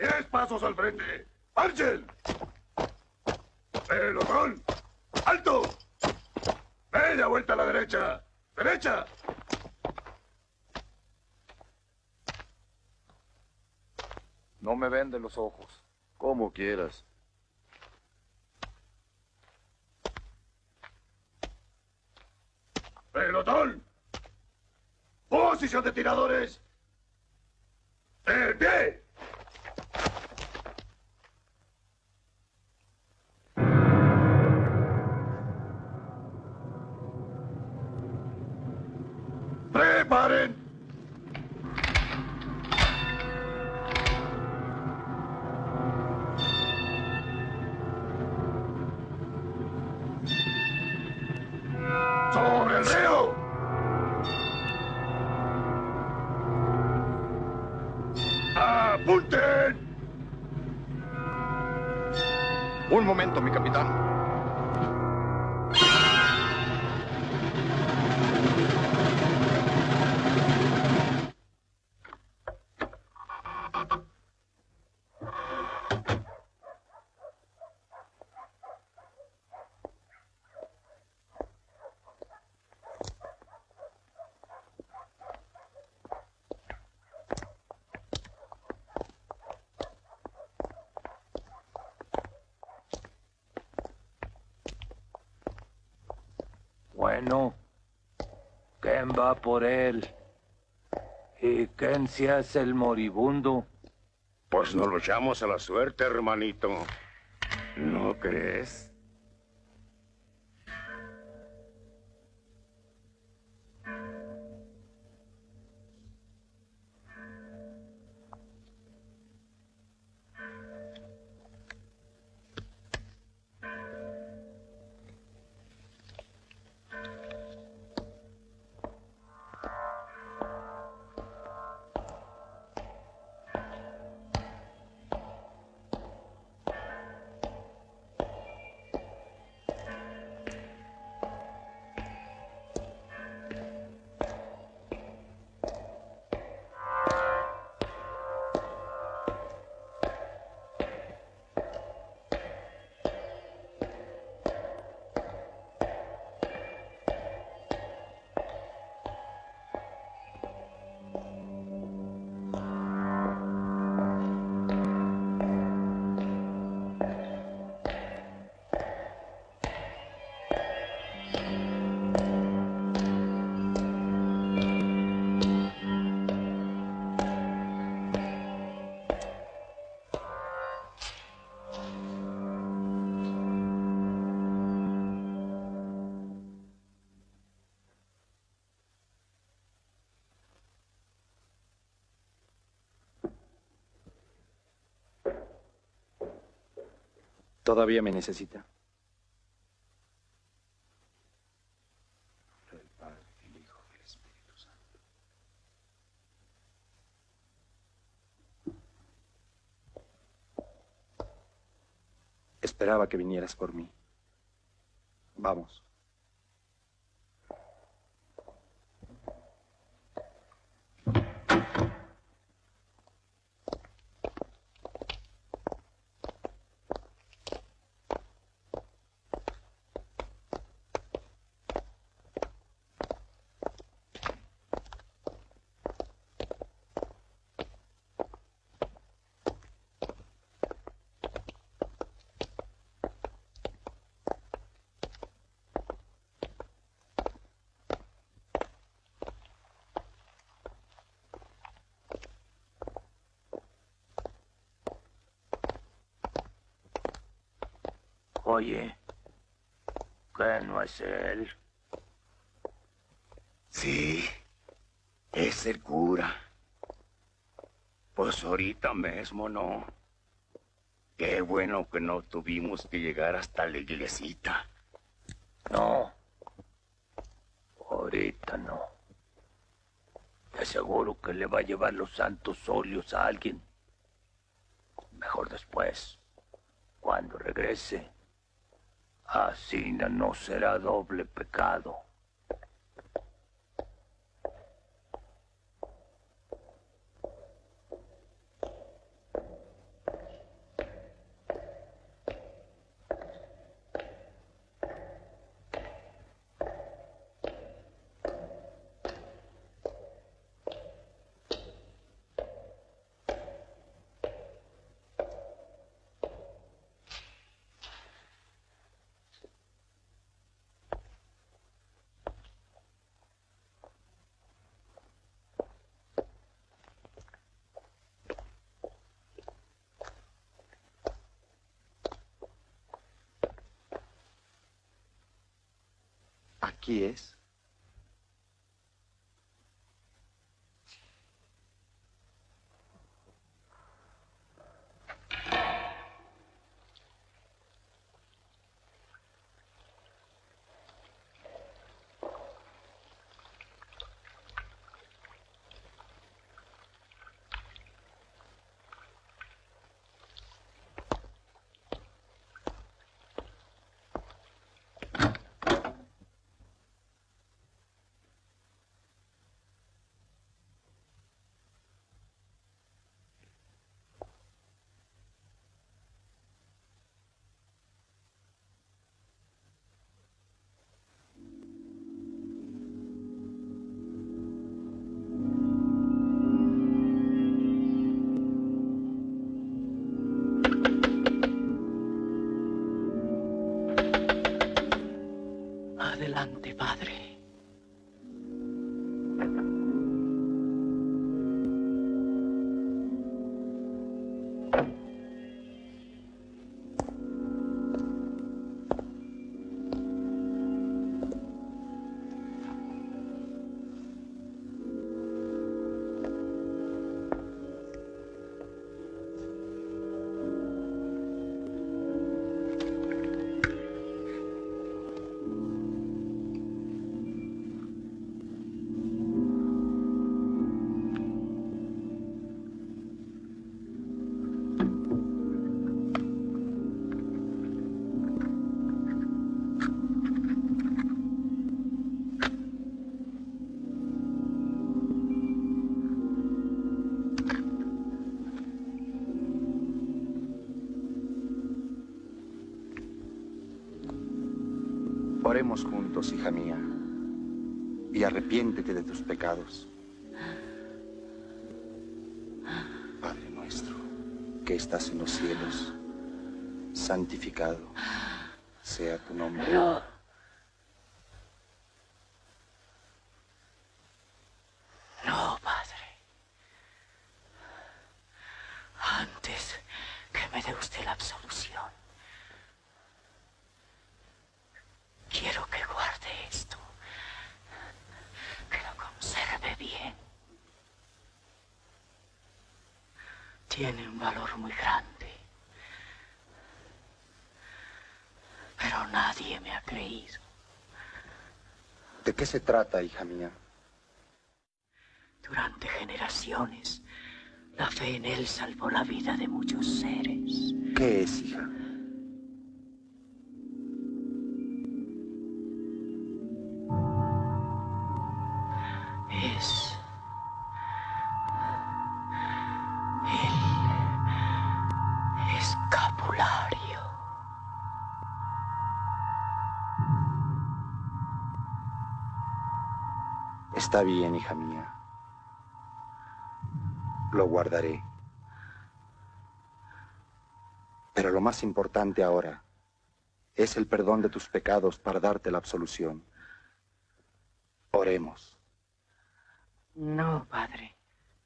10 pasos al frente. ¡Marchen! ¡Pelotón! ¡Alto! ¡Media vuelta a la derecha! ¡Derecha! No me ven de los ojos. Como quieras. ¡Pelotón! ¡Posición de tiradores! ¡En pie! ¡Preparen! ¡Sobre el río! ¡Apunten! Un momento, mi capitán. Bueno, ¿quién va por él? ¿Y quién se hace el moribundo? Pues nos lo echamos a la suerte, hermanito. ¿No crees? ¿Todavía me necesita? El Padre, el Hijo y el Espíritu Santo. Esperaba que vinieras por mí. Vamos. Oye, ¿qué no es él? Sí, es el cura. Pues ahorita mismo no. Qué bueno que no tuvimos que llegar hasta la iglesita. No, ahorita no. Te aseguro que le va a llevar los santos óleos a alguien. Mejor después, cuando regrese. Así no será doble pecado. Qui es? Adelante, padre. Oremos juntos, hija mía, y arrepiéntete de tus pecados. Padre nuestro, que estás en los cielos, santificado sea tu nombre. No. No, padre. Antes que me dé usted la absolución, quiero que guarde esto, que lo conserve bien. Tiene un valor muy grande, pero nadie me ha creído. ¿De qué se trata, hija mía? Durante generaciones, la fe en él salvó la vida de muchos seres. ¿Qué es, hija? Es el escapulario. Está bien, hija mía. Lo guardaré. Pero lo más importante ahora es el perdón de tus pecados para darte la absolución. Oremos. No, padre.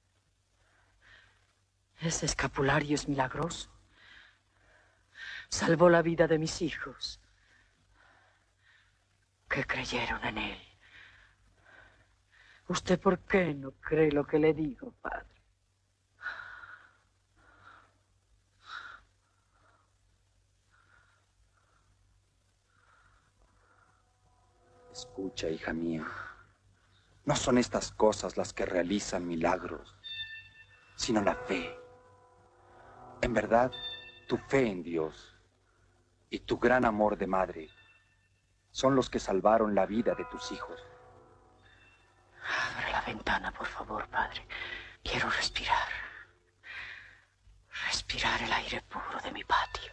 Ese escapulario es milagroso. Salvó la vida de mis hijos, que creyeron en él. ¿Usted por qué no cree lo que le digo, padre? Escucha, hija mía. No son estas cosas las que realizan milagros, sino la fe. En verdad, tu fe en Dios y tu gran amor de madre son los que salvaron la vida de tus hijos. Abre la ventana, por favor, padre. Quiero respirar. Respirar el aire puro de mi patio.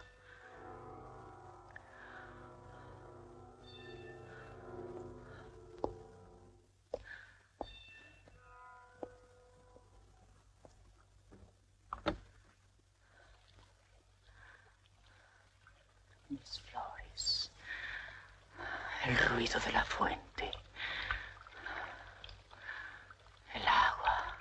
Mis flores. El ruido de la fuente. El agua.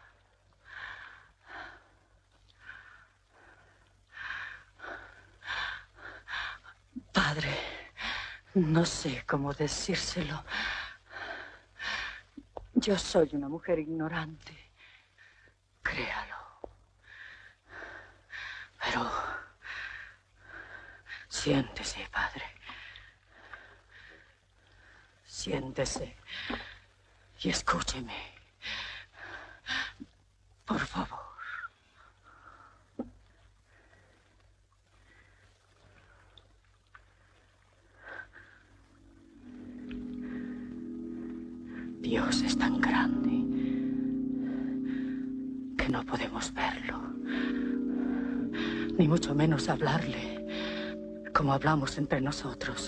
Padre, no sé cómo decírselo, Yo soy una mujer ignorante. Créalo. Pero siéntese, padre. Siéntese y escúcheme. Por favor. Dios es tan grande que no podemos verlo, ni mucho menos hablarle como hablamos entre nosotros,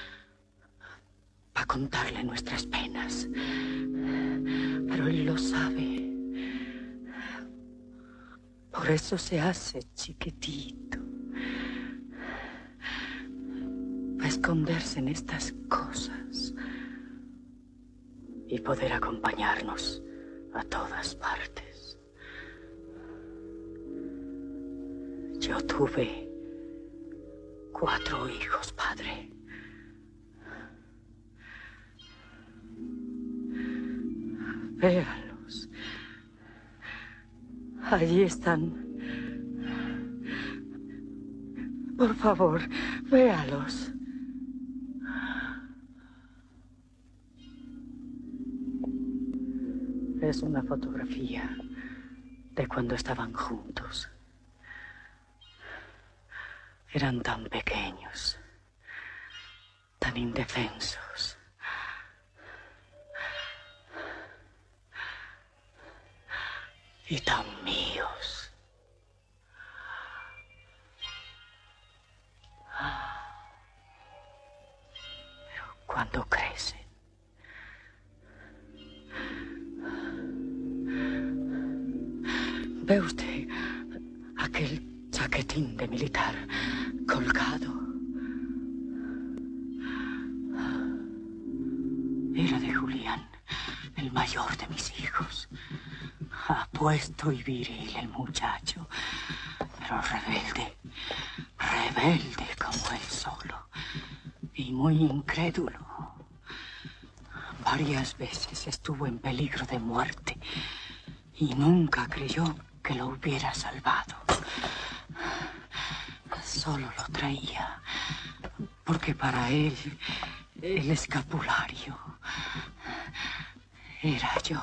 para contarle nuestras penas. Pero Él lo sabe. Por eso se hace chiquitito, para esconderse en estas cosas y poder acompañarnos a todas partes. Yo tuve 4 hijos, padre. Véalos. Allí están. Por favor, véalos. Es una fotografía de cuando estaban juntos. Eran tan pequeños, tan indefensos. Y tan míos. Pero cuando crecen, ¿ve usted aquel chaquetín de militar colgado? Era de Julián, el mayor de mis hijos. Apuesto y viril el muchacho, pero rebelde como él solo, y muy incrédulo. Varias veces estuvo en peligro de muerte y nunca creyó que lo hubiera salvado. Solo lo traía porque para él el escapulario era yo.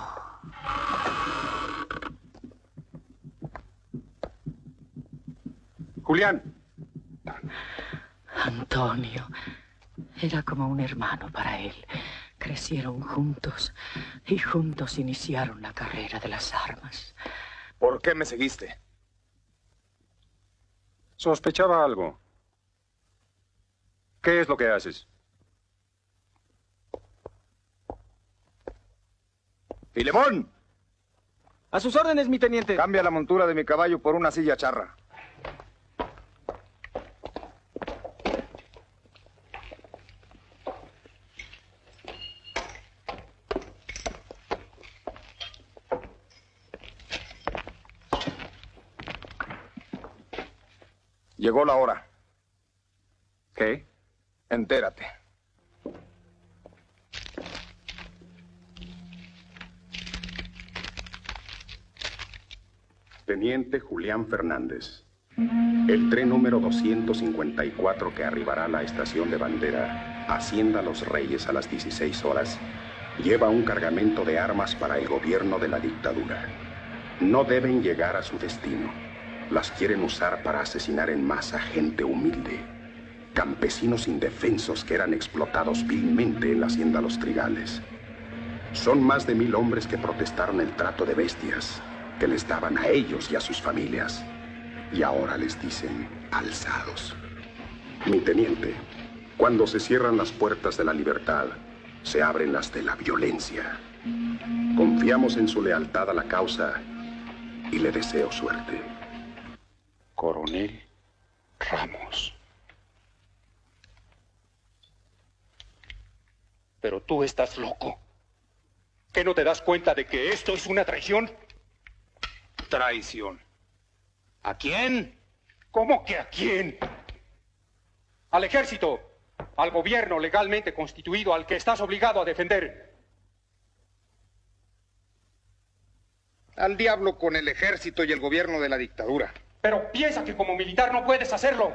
Julián. Antonio era como un hermano para él. Crecieron juntos y juntos iniciaron la carrera de las armas. ¿Por qué me seguiste? Sospechaba algo. ¿Qué es lo que haces? ¡Filemón! A sus órdenes, mi teniente. Cambia la montura de mi caballo por una silla charra. Llegó la hora. ¿Qué? Entérate. Teniente Julián Fernández. El tren número 254 que arribará a la estación de Bandera, Hacienda Los Reyes a las 16 horas, lleva un cargamento de armas para el gobierno de la dictadura. No deben llegar a su destino. Las quieren usar para asesinar en masa gente humilde, campesinos indefensos que eran explotados vilmente en la Hacienda Los Trigales. Son más de 1000 hombres que protestaron el trato de bestias que les daban a ellos y a sus familias. Y ahora les dicen alzados. Mi teniente, cuando se cierran las puertas de la libertad, se abren las de la violencia. Confiamos en su lealtad a la causa y le deseo suerte. Coronel Ramos. Pero tú estás loco. ¿Qué no te das cuenta de que esto es una traición? Traición. ¿A quién? ¿Cómo que a quién? Al ejército, al gobierno legalmente constituido al que estás obligado a defender. Al diablo con el ejército y el gobierno de la dictadura. Pero piensa que como militar no puedes hacerlo.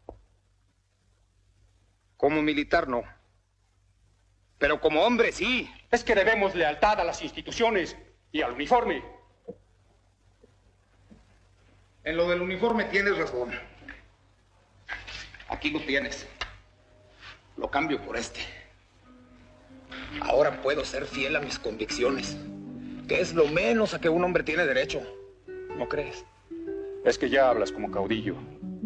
Como militar no. Pero como hombre sí. Es que debemos lealtad a las instituciones y al uniforme. En lo del uniforme tienes razón. Aquí lo tienes. Lo cambio por este. Ahora puedo ser fiel a mis convicciones, que es lo menos a que un hombre tiene derecho. ¿No crees? Es que ya hablas como caudillo.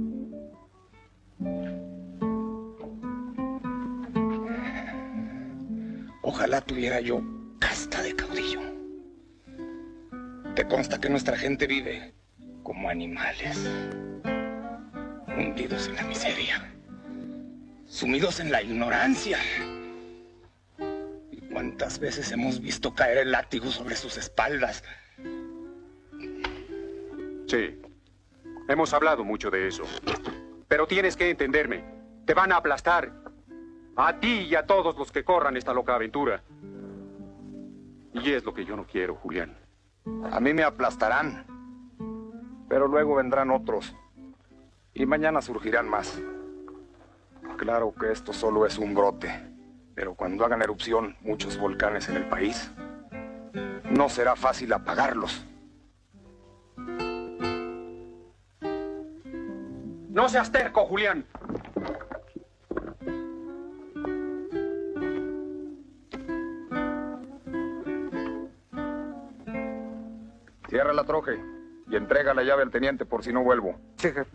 Ojalá tuviera yo casta de caudillo. Te consta que nuestra gente vive como animales, hundidos en la miseria, sumidos en la ignorancia. ¿Y cuántas veces hemos visto caer el látigo sobre sus espaldas? Sí, hemos hablado mucho de eso. Pero tienes que entenderme. Te van a aplastar. A ti y a todos los que corran esta loca aventura. Y es lo que yo no quiero, Julián. A mí me aplastarán, pero luego vendrán otros. Y mañana surgirán más. Claro que esto solo es un brote, pero cuando hagan erupción muchos volcanes en el país, no será fácil apagarlos. No seas terco, Julián. Cierra la troje y entrega la llave al teniente por si no vuelvo. Sí, jefe.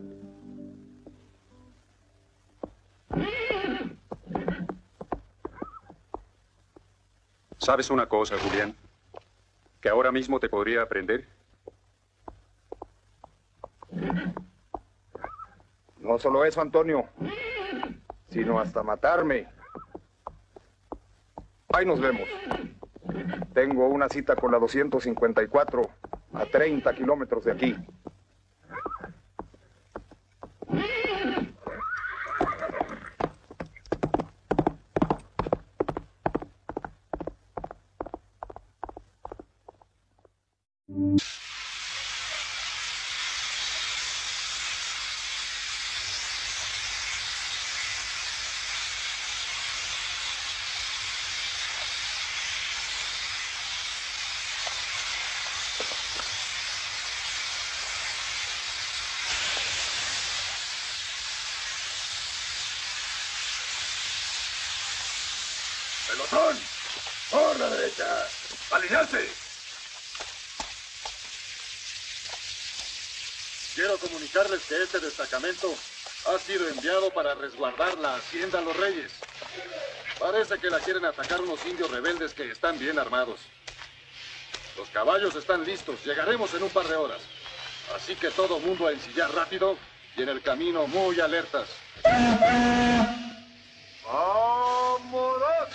¿Sabes una cosa, Julián? Que ahora mismo te podría aprender. No solo eso, Antonio, sino hasta matarme. Ahí nos vemos. Tengo una cita con la 254 a 30 kilómetros de aquí. ¡Pelotón! ¡Por la derecha! ¡Alinearse! Quiero comunicarles que este destacamento ha sido enviado para resguardar la hacienda Los Reyes. Parece que la quieren atacar unos indios rebeldes que están bien armados. Los caballos están listos, llegaremos en un par de horas. Así que todo mundo a ensillar rápido y en el camino muy alertas. ¡Vámonos!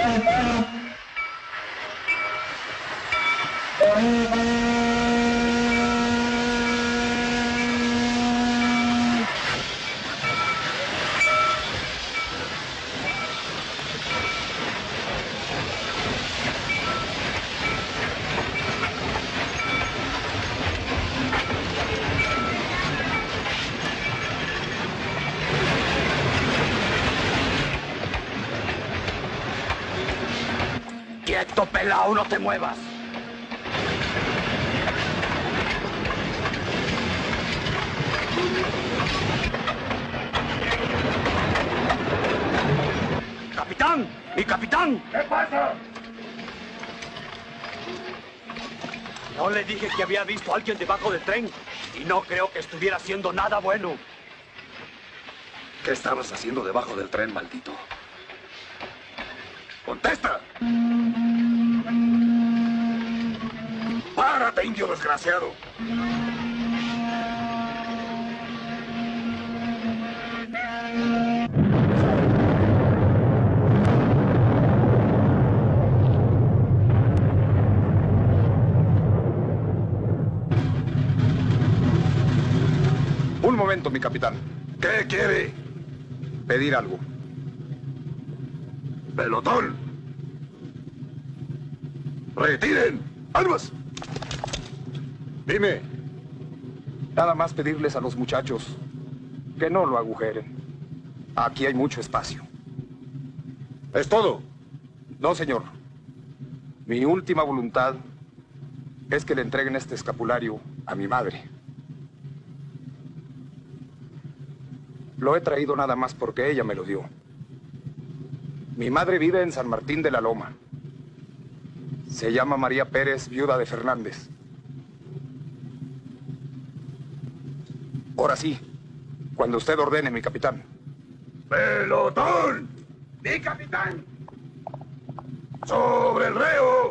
¡Quieto, pelao! ¡No te muevas! ¡Capitán! ¡Mi capitán! ¿Qué pasa? No le dije que había visto a alguien debajo del tren y no creo que estuviera haciendo nada bueno. ¿Qué estabas haciendo debajo del tren, maldito? ¡Contesta! ¡Párate, indio desgraciado! Un momento, mi capitán. ¿Qué quiere? Pedir algo. ¡Pelotón! ¡Retiren! ¡Armas! Dime. Nada más pedirles a los muchachos que no lo agujeren. Aquí hay mucho espacio. ¿Es todo? No, señor. Mi última voluntad es que le entreguen este escapulario a mi madre. Lo he traído nada más porque ella me lo dio. Mi madre vive en San Martín de la Loma. Se llama María Pérez, viuda de Fernández. Ahora sí, cuando usted ordene, mi capitán. ¡Pelotón! ¡Mi capitán! ¡Sobre el reo!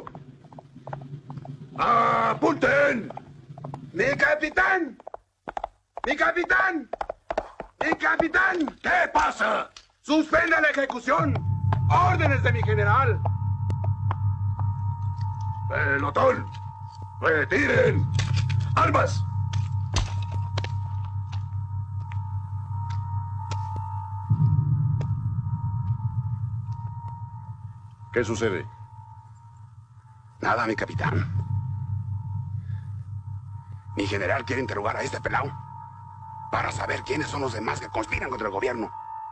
¡Apunten! ¡Mi capitán! ¡Mi capitán! ¡Mi capitán! ¿Qué pasa? ¡Suspenda la ejecución! ¡Órdenes de mi general! ¡Pelotón! ¡Retiren! ¡Armas! ¿Qué sucede? Nada, mi capitán. Mi general quiere interrogar a este pelao para saber quiénes son los demás que conspiran contra el gobierno.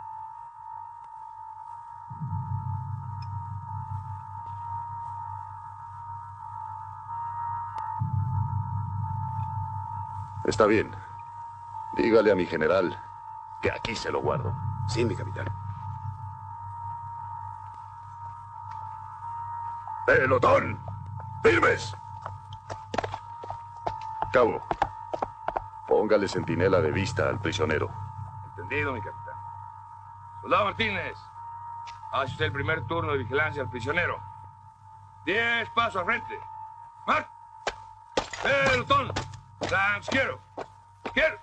Está bien. Dígale a mi general que aquí se lo guardo. Sí, mi capitán. ¡Pelotón! ¡Firmes! Cabo, póngale centinela de vista al prisionero. Entendido, mi capitán. Soldado Martínez, hace usted el primer turno de vigilancia al prisionero. 10 pasos al frente. ¡March! ¡Pelotón! ¡Izquierdo! ¡Izquierdo!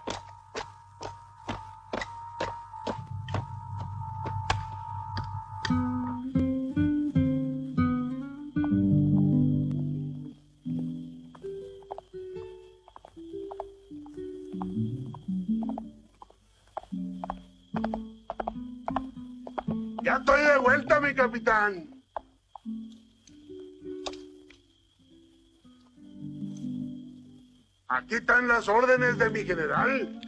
¡Ya estoy de vuelta, mi capitán! Aquí están las órdenes de mi general.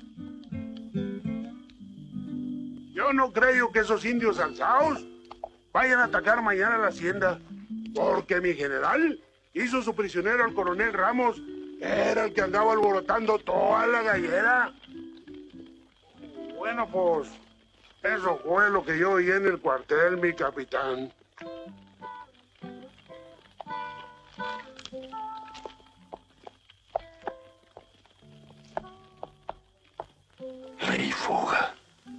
Yo no creo que esos indios alzados vayan a atacar mañana la hacienda, porque mi general hizo su prisionero al coronel Ramos, que era el que andaba alborotando toda la gallera. Bueno, pues, eso fue lo que yo oí en el cuartel, mi capitán. Ley fuga.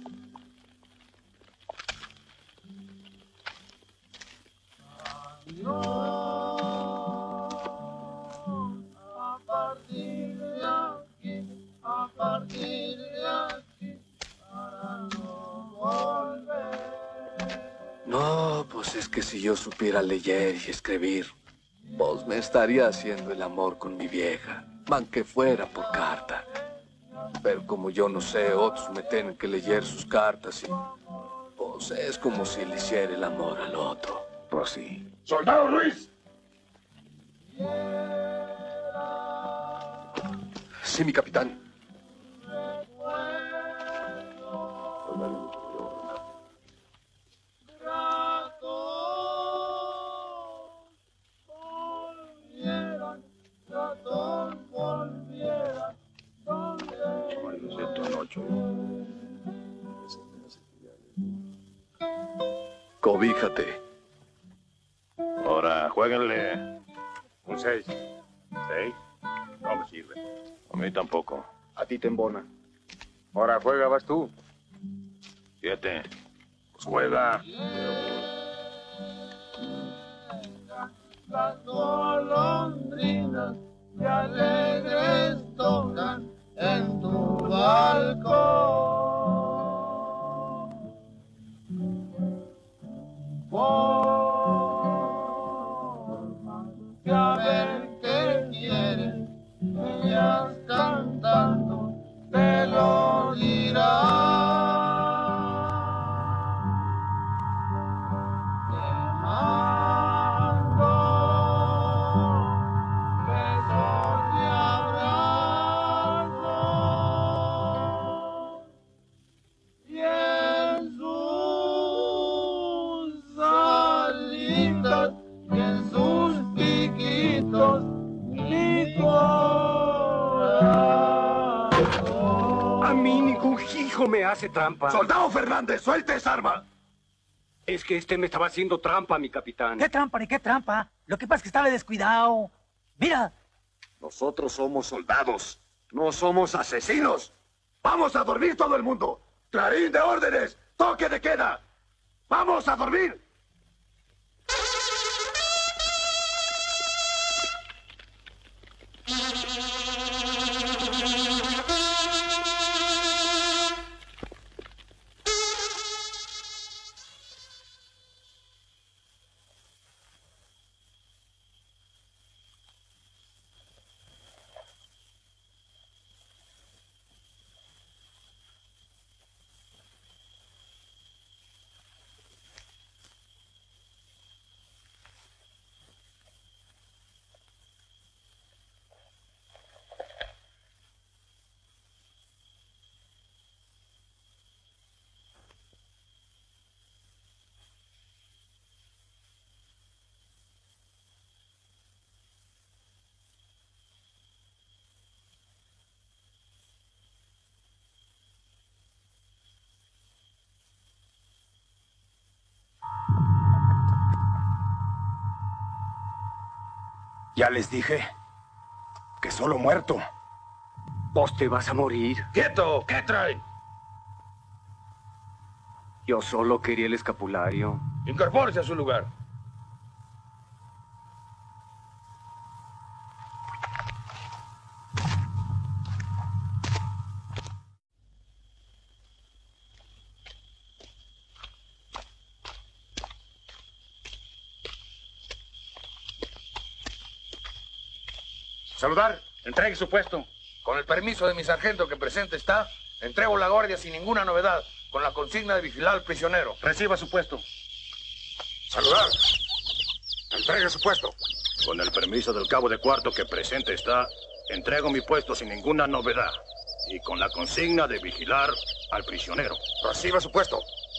A partir de aquí, para no volver. No, pues es que si yo supiera leer y escribir, pues me estaría haciendo el amor con mi vieja, aunque fuera por carta. Pero como yo no sé, otros me tienen que leer sus cartas y pues es como si le hiciera el amor al otro. Pues sí. ¡Soldado Ruiz! Sí, mi capitán. Cobíjate. Ahora, jueguenle. Un 6. ¿6? No me sirve. A mí tampoco. A ti te embona. Ahora juega, vas tú. 7. Pues juega. Las golondrinas que alegres tocan en tu balcón. Que a ver qué quieren, ellas cantando te lo dirán. Te mando besos de abrazo. hijo me hace trampa. ¡Soldado Fernández, suelte esa arma! Es que este me estaba haciendo trampa, mi capitán. ¿Qué trampa ni qué trampa? Lo que pasa es que estaba descuidado. Mira. Nosotros somos soldados, no somos asesinos. ¡Vamos a dormir todo el mundo! ¡Clarín de órdenes! ¡Toque de queda! ¡Vamos a dormir! Ya les dije que solo muerto. Vos te vas a morir. ¡Quieto! ¿Qué traen? Yo solo quería el escapulario. Incorpórese a su lugar. Saludar. Entregue su puesto. Con el permiso de mi sargento que presente está, entrego la guardia sin ninguna novedad, con la consigna de vigilar al prisionero. Reciba su puesto. Saludar. Entregue su puesto. Con el permiso del cabo de cuarto que presente está, entrego mi puesto sin ninguna novedad y con la consigna de vigilar al prisionero. Reciba su puesto.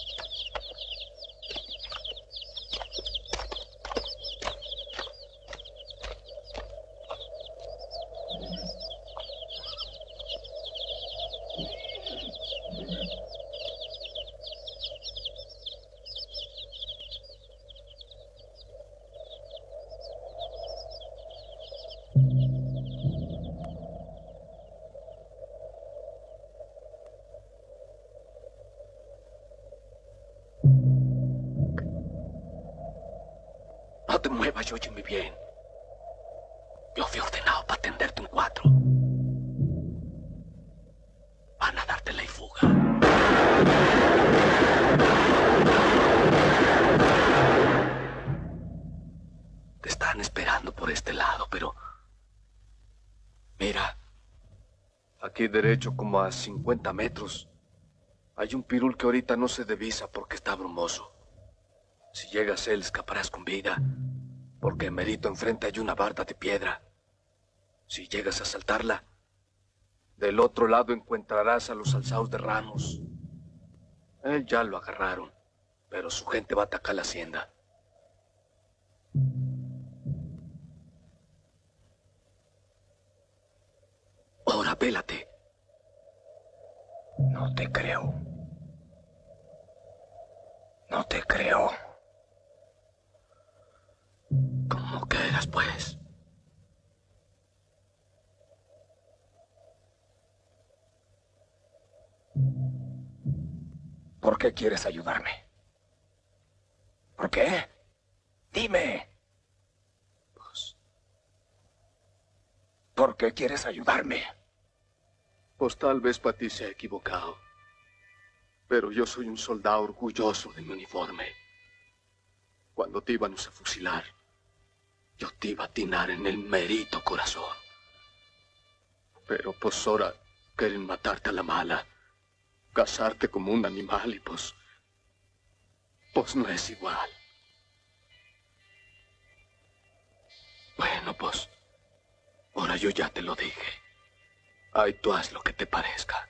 No te muevas, óyeme bien. Yo fui ordenado para atenderte un 4. Van a darte la fuga. Te están esperando por este lado, pero... Mira, aquí derecho como a 50 metros, hay un pirul que ahorita no se divisa porque está brumoso. Si llegas a él, escaparás con vida, porque merito enfrente hay una barda de piedra. Si llegas a saltarla, del otro lado encontrarás a los alzaos de Ramos. Él ya lo agarraron, pero su gente va a atacar la hacienda. Ahora, vélate. No te creo. No te creo. ¿Cómo quieras, pues? ¿Por qué quieres ayudarme? ¿Por qué? Dime. Pues... ¿Por qué quieres ayudarme? Pues tal vez para ti se ha equivocado. Pero yo soy un soldado orgulloso de mi uniforme. Cuando te íbamos a fusilar, yo te iba a atinar en el merito corazón. Pero pues ahora quieren matarte a la mala, cazarte como un animal y pues no es igual. Bueno, pues, ahora yo ya te lo dije. Ahí tú haz lo que te parezca.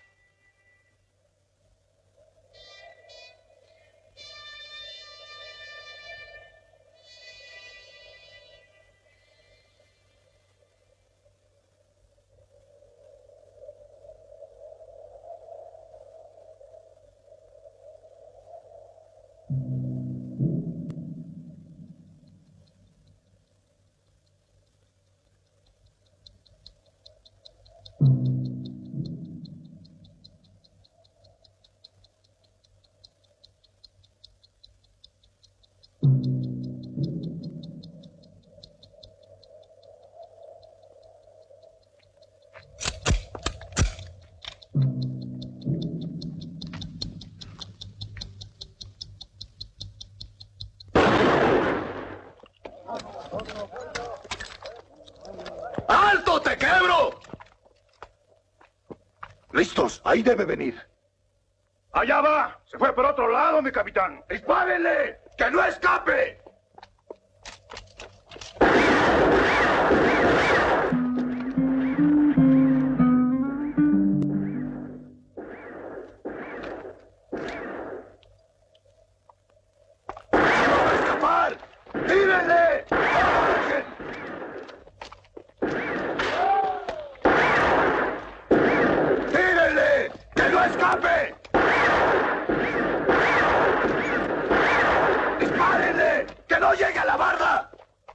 ¡Alto, te quebro! Listos, ahí debe venir. ¡Allá va! Se fue por otro lado, mi capitán. ¡Dispárenle! ¡Que no escape! ¡No va a escapar! ¡Tírenle! ¡Tírenle! ¡Que no escape! ¡Dispárenle! ¡Que no llegue a la barda!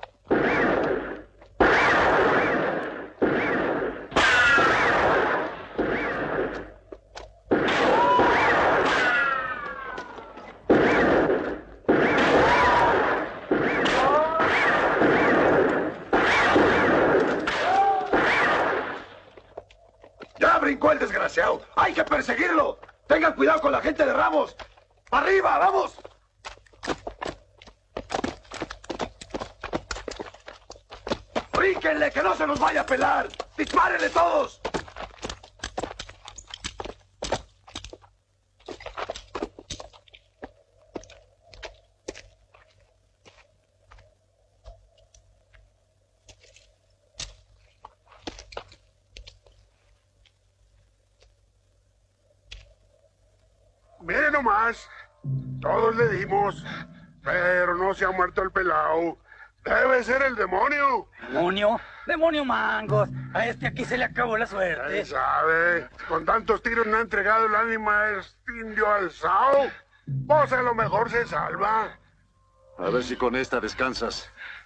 ¡Ya brincó el desgraciado! ¡Hay que perseguirlo! ¡Tengan cuidado con la gente de Ramos! ¡Arriba, vamos! ¡Bríquenle, que no se nos vaya a pelar! ¡Dispárenle todos! Mire nomás, todos le dimos, pero no se ha muerto el pelao. Debe ser el demonio. ¿Demonio? ¡Demonio mangos! A este aquí se le acabó la suerte. ¿Quién sabe? Con tantos tiros no ha entregado el ánima a este indio alzado. Pues a lo mejor se salva. A ver si con esta descansas.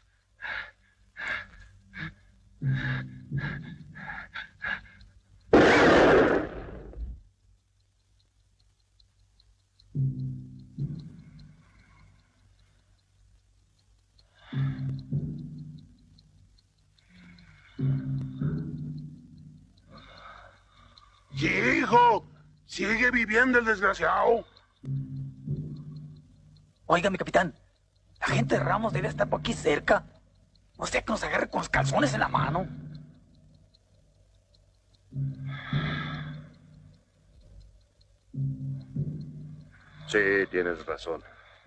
Sí, hijo, sigue viviendo el desgraciado. Oiga, mi capitán, la gente de Ramos debe estar por aquí cerca. O sea que nos agarre con los calzones en la mano. Sí, tienes razón.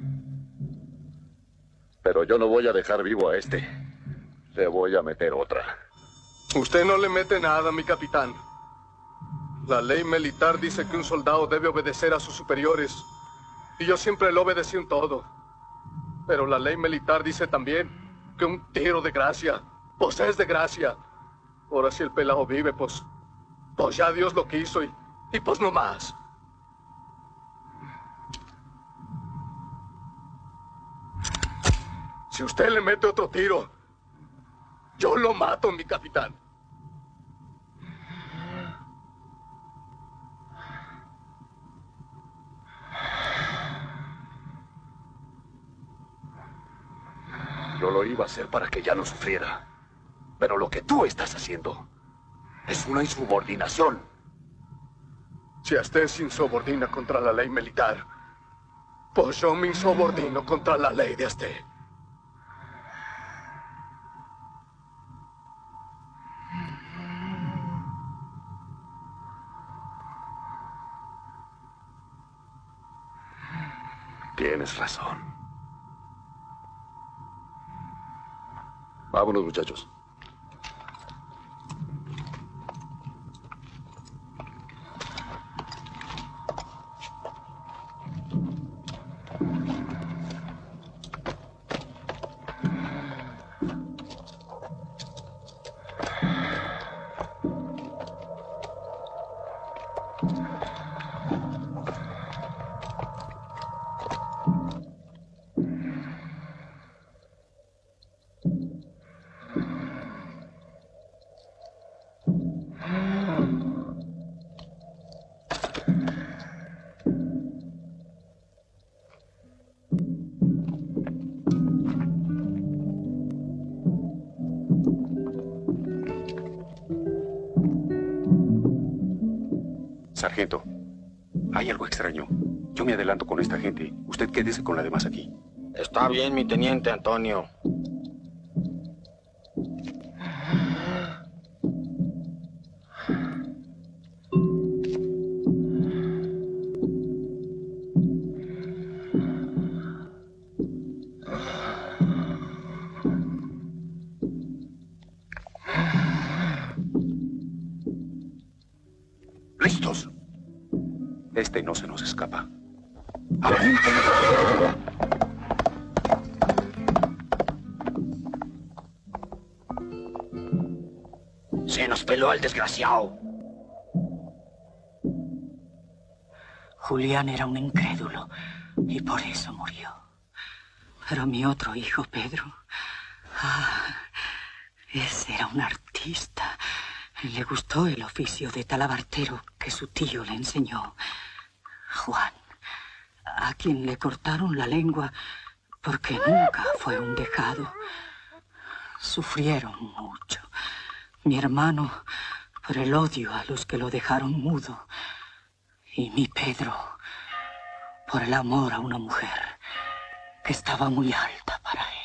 Pero yo no voy a dejar vivo a este. Le voy a meter otra. Usted no le mete nada, mi capitán. La ley militar dice que un soldado debe obedecer a sus superiores. Y yo siempre le obedecí en todo. Pero la ley militar dice también que un tiro de gracia, pues es de gracia. Ahora si el pelao vive, pues ya Dios lo quiso y pues no más. Si usted le mete otro tiro, yo lo mato, mi capitán. Yo lo iba a hacer para que ya no sufriera. Pero lo que tú estás haciendo es una insubordinación. Si usted se insubordina contra la ley militar, pues yo me insubordino contra la ley de usted. Tienes razón. Vámonos, muchachos. Sargento, hay algo extraño. Yo me adelanto con esta gente. Usted quédese con la demás aquí. Está bien, mi teniente Antonio. ¡Listos! Este no se nos escapa. Se nos peló al desgraciado. Julián era un incrédulo y por eso murió. Pero mi otro hijo, Pedro, ese era un artista. Le gustó el oficio de talabartero que su tío le enseñó. Juan, a quien le cortaron la lengua porque nunca fue un dejado. Sufrieron mucho. Mi hermano por el odio a los que lo dejaron mudo. Y mi Pedro por el amor a una mujer que estaba muy alta para él.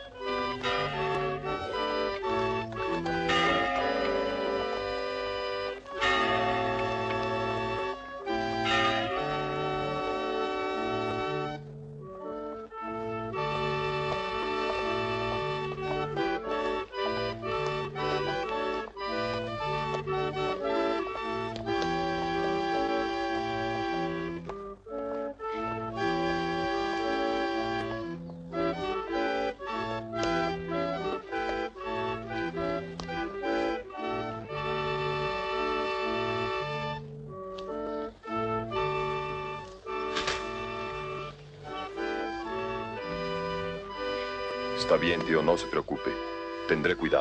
Está bien, tío, no se preocupe. Tendré cuidado.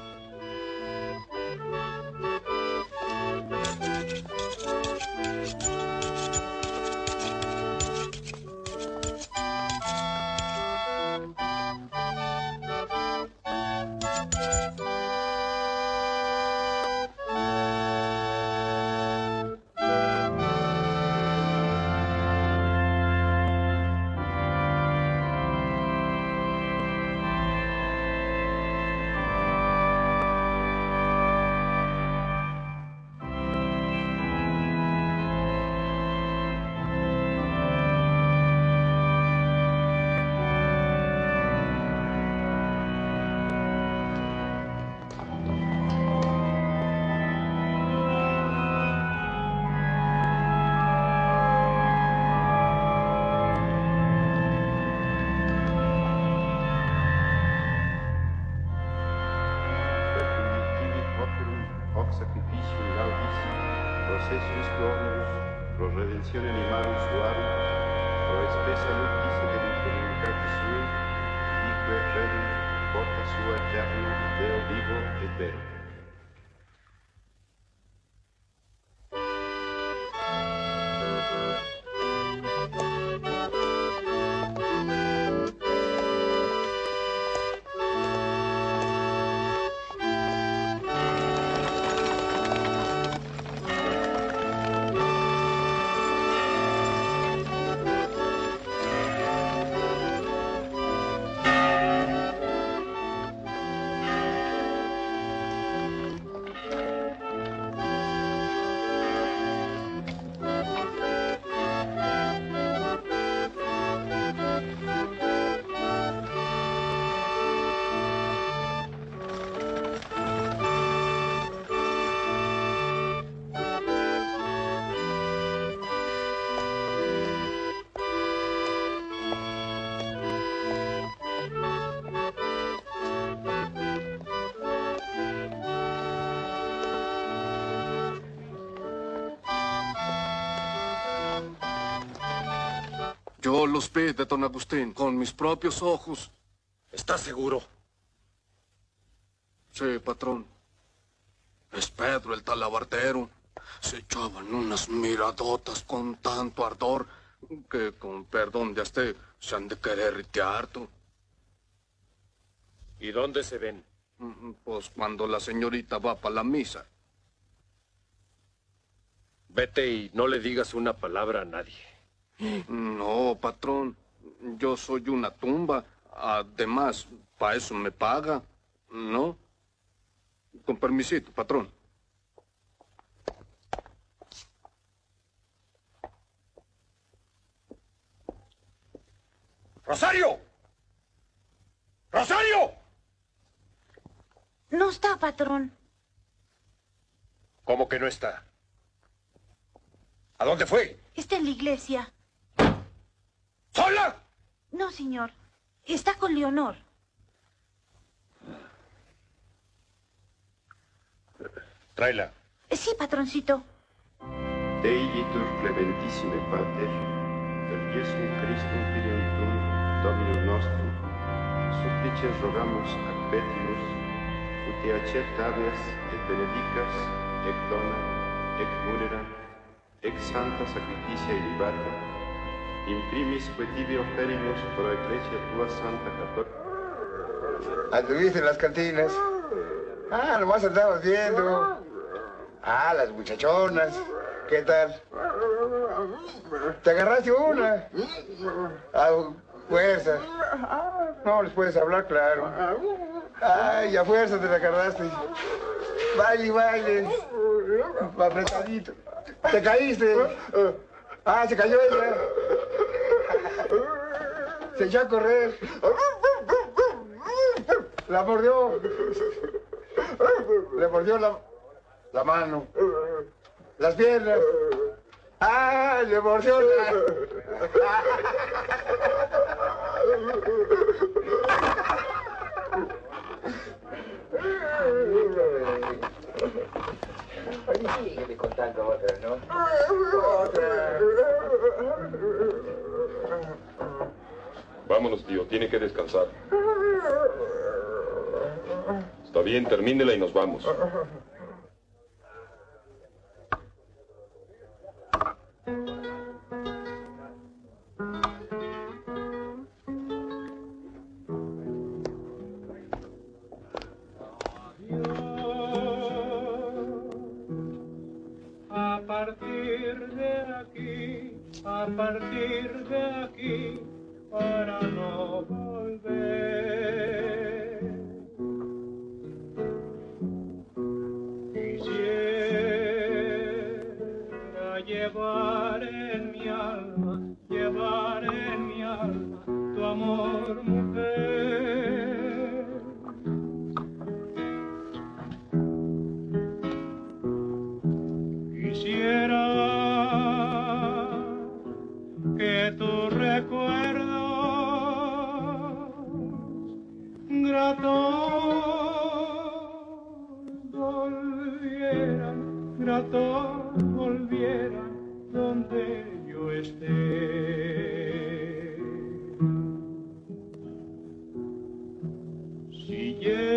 Yo los vi de don Agustín con mis propios ojos. ¿Estás seguro? Sí, patrón. Es Pedro el talabartero. Se echaban unas miradotas con tanto ardor que, con perdón de usted, se han de querer ritear, tú. ¿Y dónde se ven? Pues cuando la señorita va para la misa. Vete y no le digas una palabra a nadie. No, patrón. Yo soy una tumba. Además, para eso me paga, ¿no? Con permisito, patrón. ¡Rosario! ¡Rosario! No está, patrón. ¿Cómo que no está? ¿A dónde fue? Está en la iglesia. ¿Sola? No, señor. Está con Leonor. Tráela. Sí, patroncito. Dei itur clementissime pater, per Jesum Christum filium tuum, Dominum nostrum, supplices rogamus ad petimus, ut acceptabias et benedicas, ec dona, ec munera, ec santa sacrificia ilibata, in primis que tibi oferimus pro ecclesia tua santa católica. ¿Anduviste en las cantinas? Ah, nomás andabas viendo. Ah, las muchachonas. ¿Qué tal? ¿Te agarraste una? A fuerza. No les puedes hablar, claro. Ay, a fuerza te la agarraste. Baile, baile. Apretadito. ¿Te caíste? Ah, se cayó ella. Se echó a correr. La mordió. Le mordió la mano. Las piernas. ¡Ah! Le mordió la... Sígueme contando otra, ¿no? Otra. Vámonos, tío. Tiene que descansar. Está bien, termínela y nos vamos. A partir de aquí, para no volver. Quisiera llevar en mi alma tu amor, mujer. Quisiera que tus recuerdos gratos volvieran donde yo esté. Si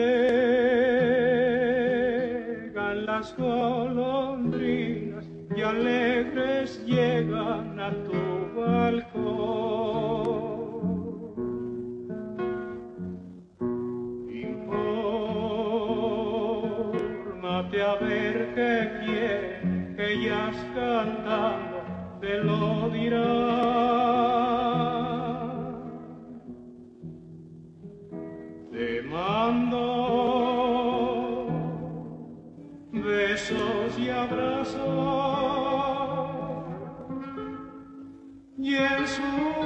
llegan las golondrinas y alegres llegan a tu balcón, infórmate a ver qué quieren, que ellas cantando te lo dirán. Te mando besos y abrazos, y en sus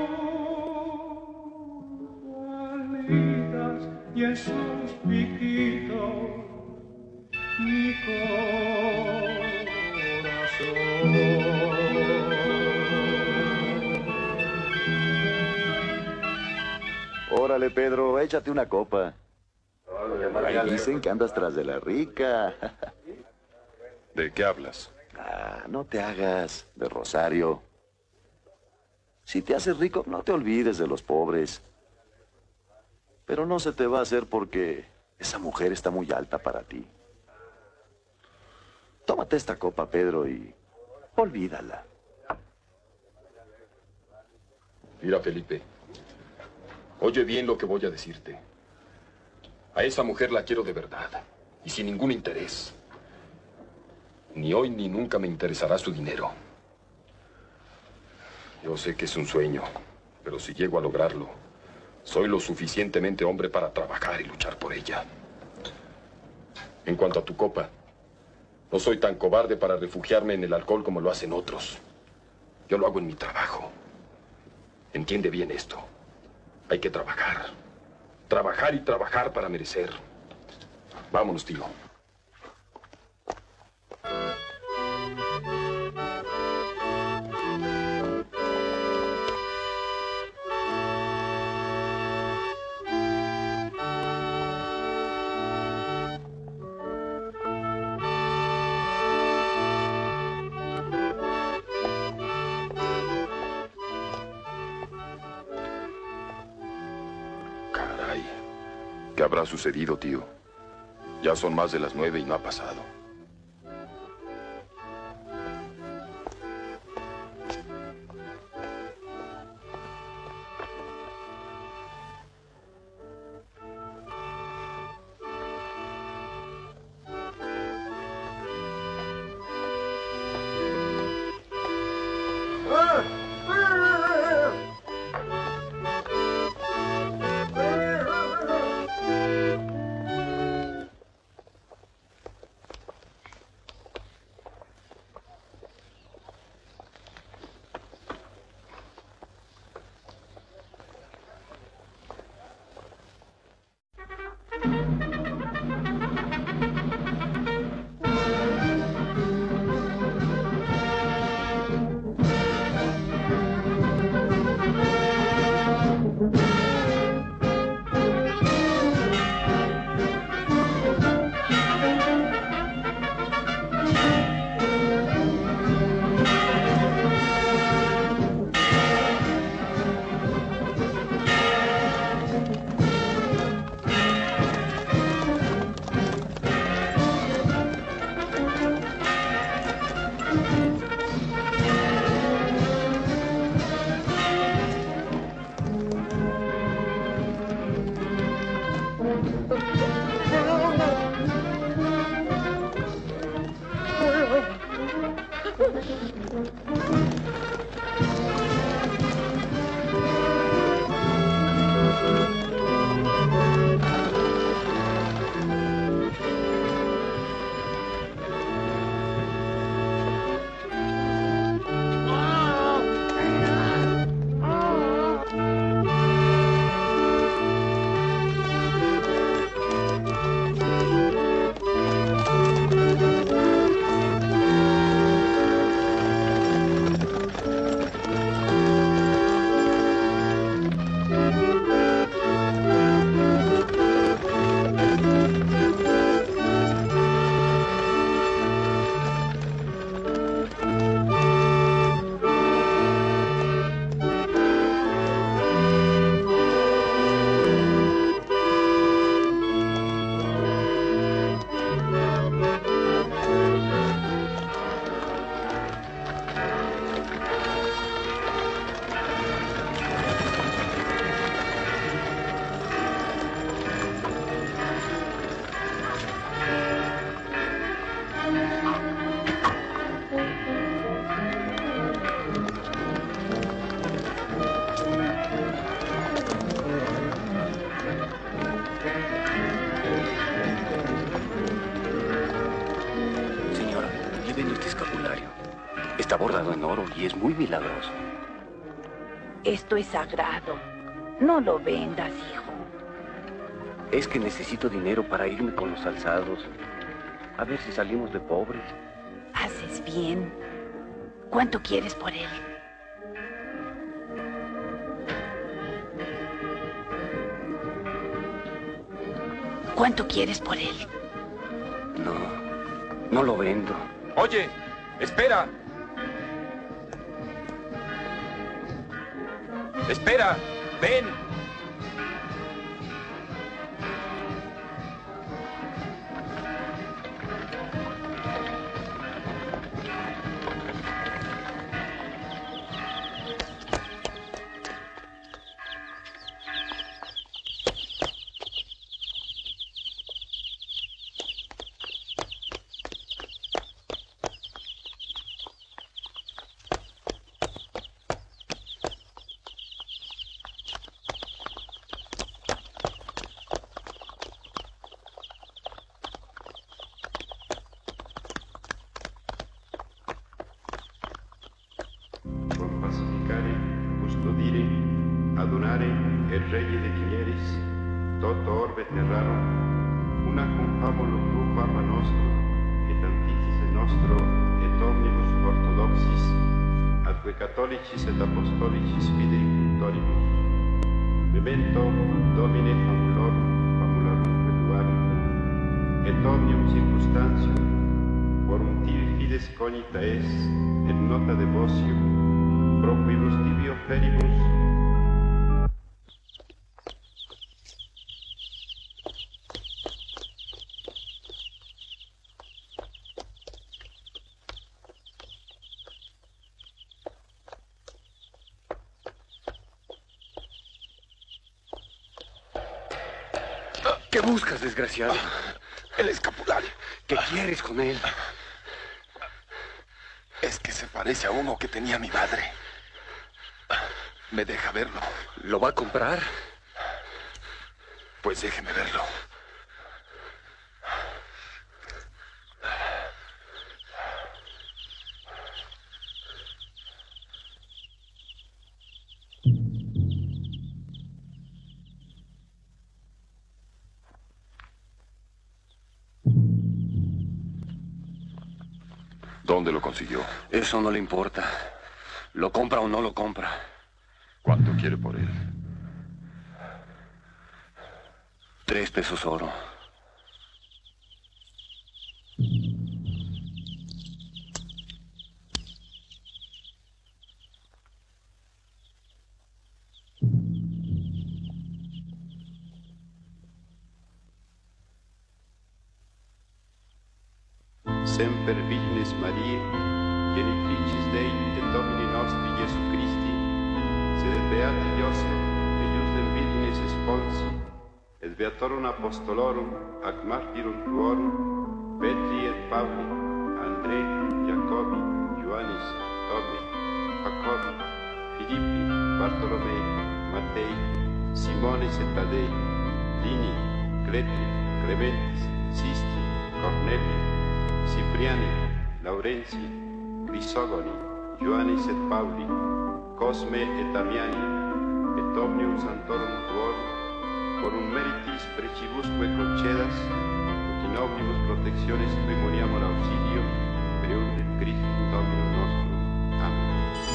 alitas y en sus piquitos mi Órale, Pedro, échate una copa. Ahí dicen que andas tras de la rica. ¿De qué hablas? Ah, no te hagas de Rosario. Si te haces rico, no te olvides de los pobres. Pero no se te va a hacer porque esa mujer está muy alta para ti. Tómate esta copa, Pedro, y olvídala. Mira, Felipe. Oye bien lo que voy a decirte. A esa mujer la quiero de verdad y sin ningún interés. Ni hoy ni nunca me interesará su dinero. Yo sé que es un sueño, pero si llego a lograrlo, soy lo suficientemente hombre para trabajar y luchar por ella. En cuanto a tu copa, no soy tan cobarde para refugiarme en el alcohol como lo hacen otros. Yo lo hago en mi trabajo. Entiende bien esto. Hay que trabajar. Trabajar y trabajar para merecer. Vámonos, tío. ¿Qué habrá sucedido, tío? Ya son más de las 9 y no ha pasado. Está bordado en oro y es muy milagroso. Esto es sagrado. No lo vendas, hijo. Es que necesito dinero para irme con los alzados. A ver si salimos de pobres. Haces bien. ¿Cuánto quieres por él? ¿Cuánto quieres por él? No lo vendo. Oye, espera. Espera, ven. udire, adunare, el rey de Vinieris, toto orbe terraro, una cum fabulo grupo arma nostro, et antitese nostro, et omnibus orthodoxis, atque catholicis et apostolicis fidei cultoribus. Memento Domine famularum duarum, et omnium circunstantium, quorum tibi fides cognita es, et nota devotio, pro quibus tibi oferibus. ¿Qué buscas, desgraciado? El escapulario. ¿Qué quieres con él? Es que se parece a uno que tenía mi madre. ¿Me deja verlo? ¿Lo va a comprar? Pues déjeme verlo. ¿Dónde lo consiguió? Eso no le importa. ¿Lo compra o no lo compra? ¿Cuánto quiere por él? 3 pesos oro. Semper Virgines Mariae, genitricis Dei et Domini nostri Iesu Christi, sed beati Iosef, eius dem Virgines esponsi, et beatorum apostolorum ac martyrum tuorum, Petri et Pavli, Andrei, Jacobi, Ioannis, Tome, Jacobi, Filippi, Bartolomei, Mattei, Simones et Tadei, Lini, Cleti, Clementis, Sisti, Corneli, Cipriani, Laurenzi, Crisogoni, Ioannis et Pauli, Cosme et Damiani, et omnium santorum tuorum, quorum meritis precibusque concedas, ut in omnibus protectiones tui moniamur auxilio, per de Christum Dominum nostrum. Amen.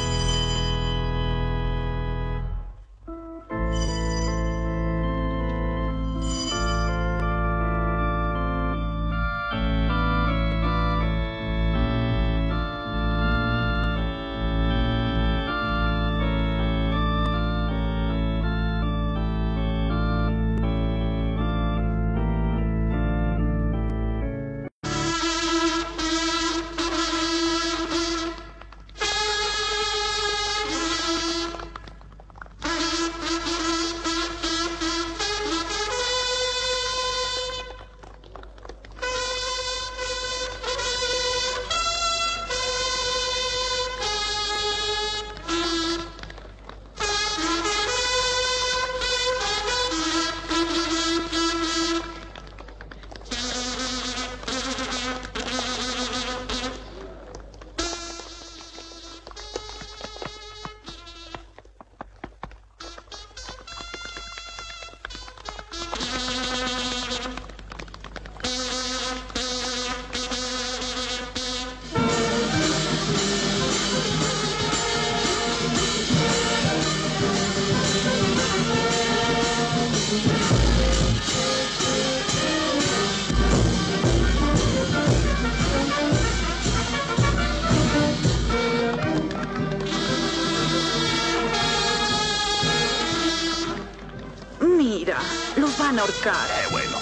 Los van a ahorcar. Bueno.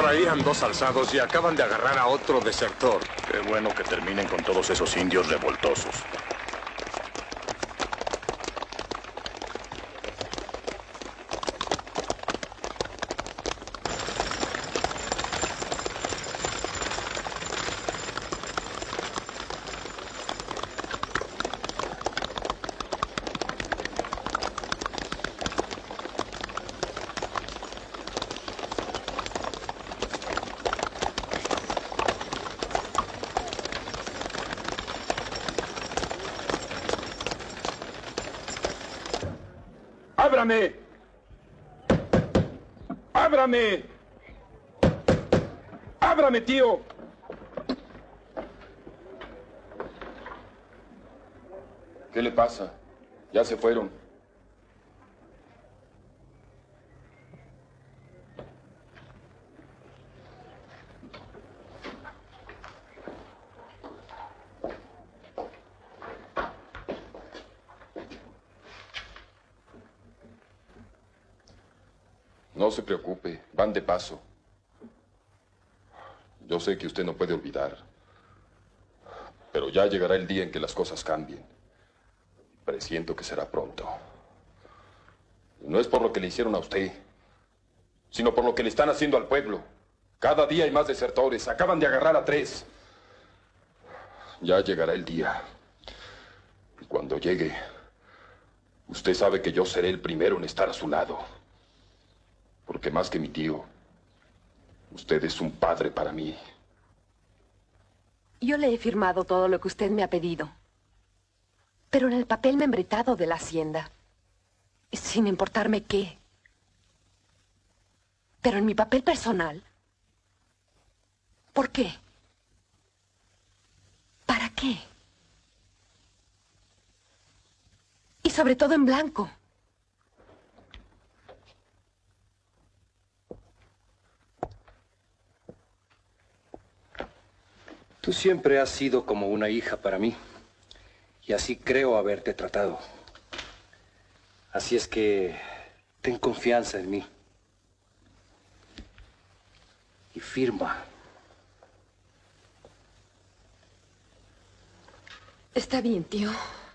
Traían 2 alzados y acaban de agarrar a otro desertor. Qué bueno que terminen con todos esos indios revoltosos. ¡Ábrame! ¡Ábrame! ¡Ábrame, tío! ¿Qué le pasa? Ya se fueron. No se preocupe, van de paso. Yo sé que usted no puede olvidar, pero ya llegará el día en que las cosas cambien. Presiento que será pronto. No es por lo que le hicieron a usted, sino por lo que le están haciendo al pueblo. Cada día hay más desertores, acaban de agarrar a 3. Ya llegará el día. Y cuando llegue, usted sabe que yo seré el primero en estar a su lado. Porque más que mi tío, usted es un padre para mí. Yo le he firmado todo lo que usted me ha pedido. Pero en el papel membretado de la hacienda, sin importarme qué. Pero en mi papel personal, ¿por qué? ¿Para qué? Y sobre todo en blanco. Tú siempre has sido como una hija para mí, y así creo haberte tratado. Así es que ten confianza en mí. Y firma. Está bien, tío.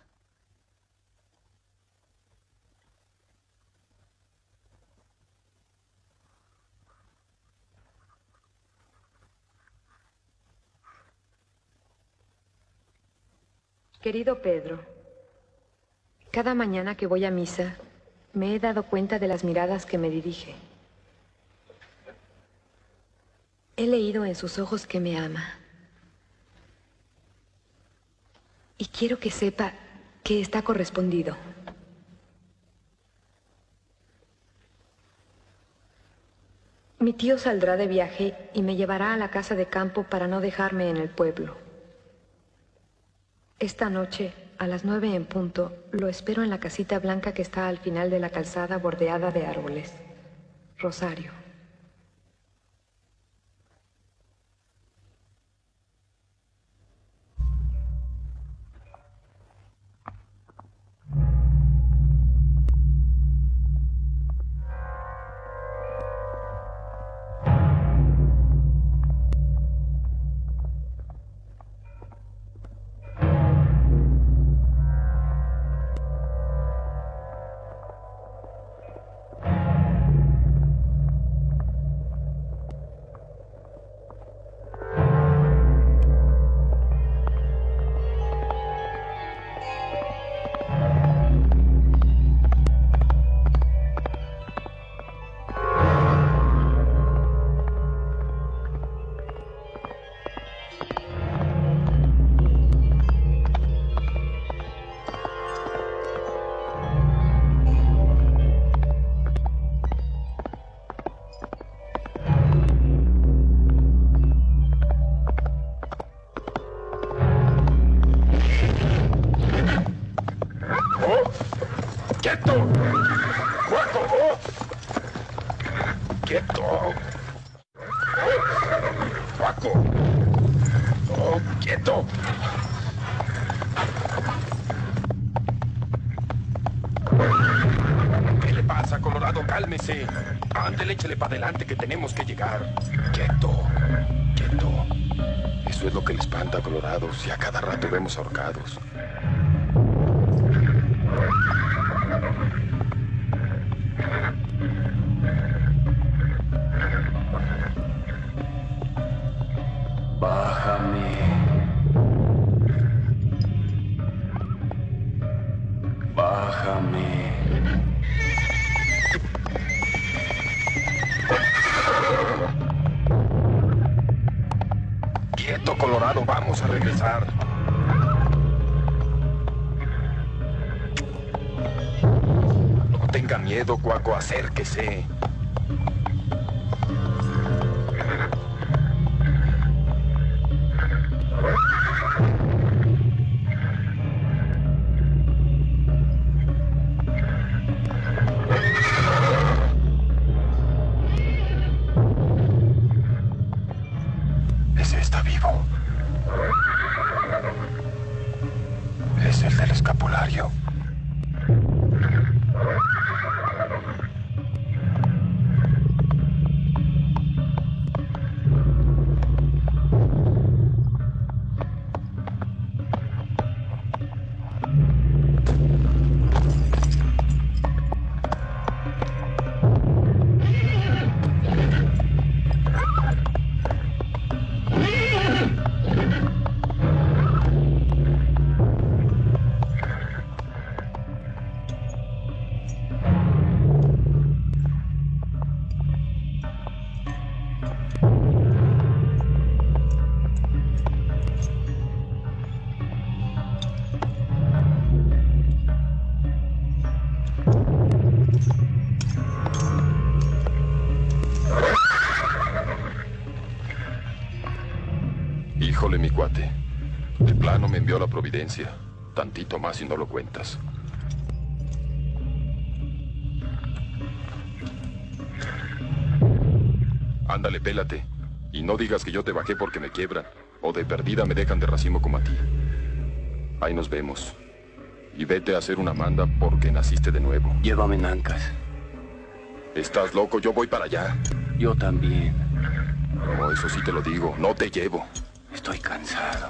Querido Pedro, cada mañana que voy a misa, me he dado cuenta de las miradas que me dirige. He leído en sus ojos que me ama. Y quiero que sepa que está correspondido. Mi tío saldrá de viaje y me llevará a la casa de campo para no dejarme en el pueblo. Esta noche, a las 9 en punto, lo espero en la casita blanca que está al final de la calzada bordeada de árboles. Rosario. ¡Quieto! ¡Cuaco! ¡Quieto! ¡Cuaco! ¡Oh, quieto! ¿Qué le pasa? pasa, Colorado? Cálmese. Ándele, échele para adelante que tenemos que llegar. Quieto, quieto. Eso es lo que le espanta, Colorado, si a cada rato vemos ahorcados. Bájame. Bájame. Quieto, Colorado, vamos a regresar. No tenga miedo, Cuaco, acérquese. Ese está vivo. Es el del escapulario. Híjole, mi cuate. De plano me envió la providencia. Tantito más y no lo cuentas. Ándale, pélate. Y no digas que yo te bajé porque me quiebran. O de perdida me dejan de racimo como a ti. Ahí nos vemos. Y vete a hacer una manda porque naciste de nuevo. Llévame en ancas. ¿Estás loco? Yo voy para allá. Yo también. No, eso sí te lo digo. No te llevo. Estoy cansado.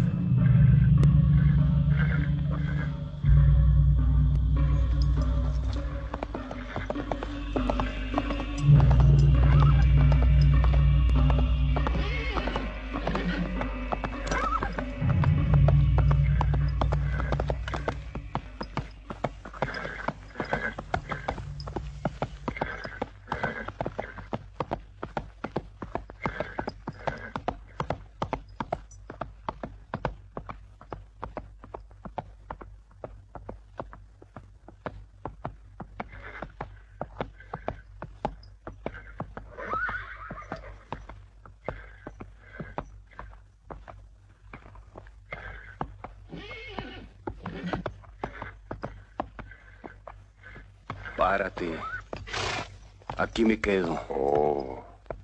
Párate. Aquí me quedo. Oh.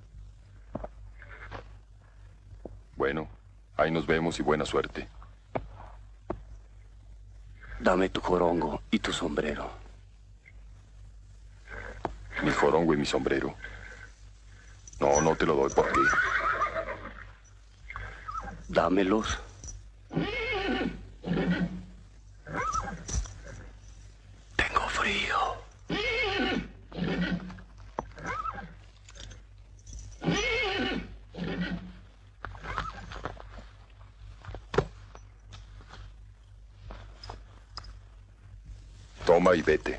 Bueno, ahí nos vemos y buena suerte. Dame tu jorongo y tu sombrero. Mi jorongo y mi sombrero. No, no te lo doy. ¿Por qué? Dámelos. Tengo frío. Toma y vete.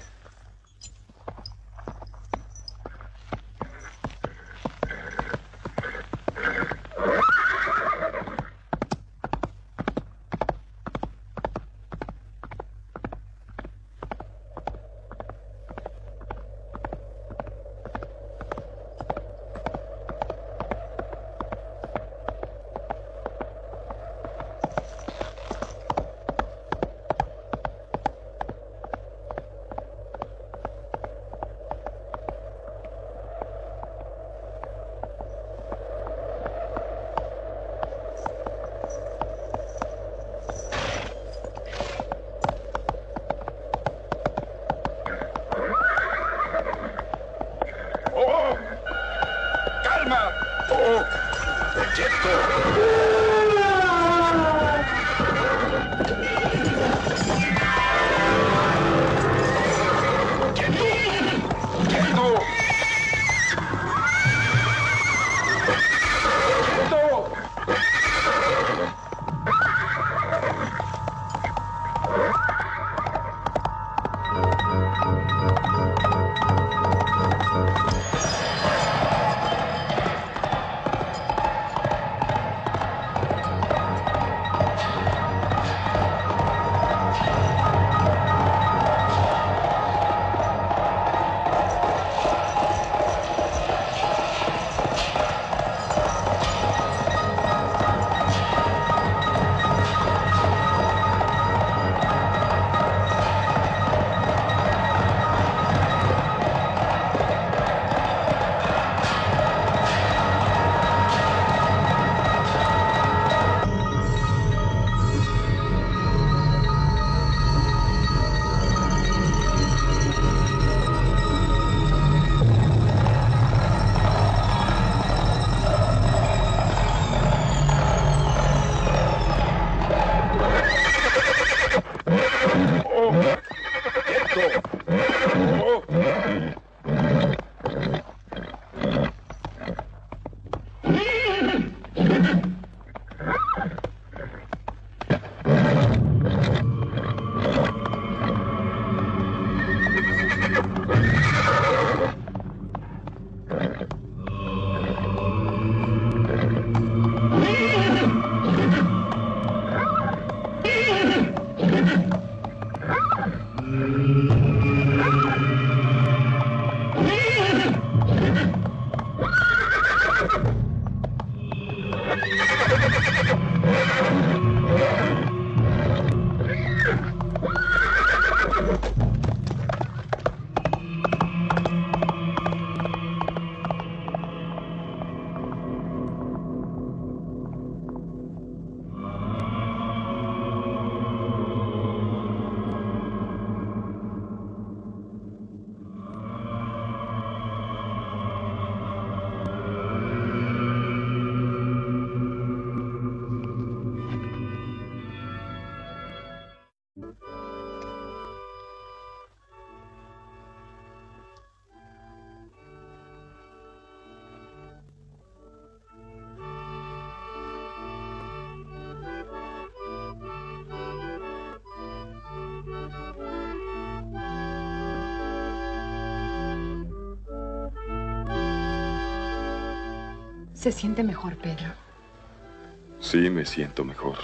¿Se siente mejor, Pedro? Sí, me siento mejor.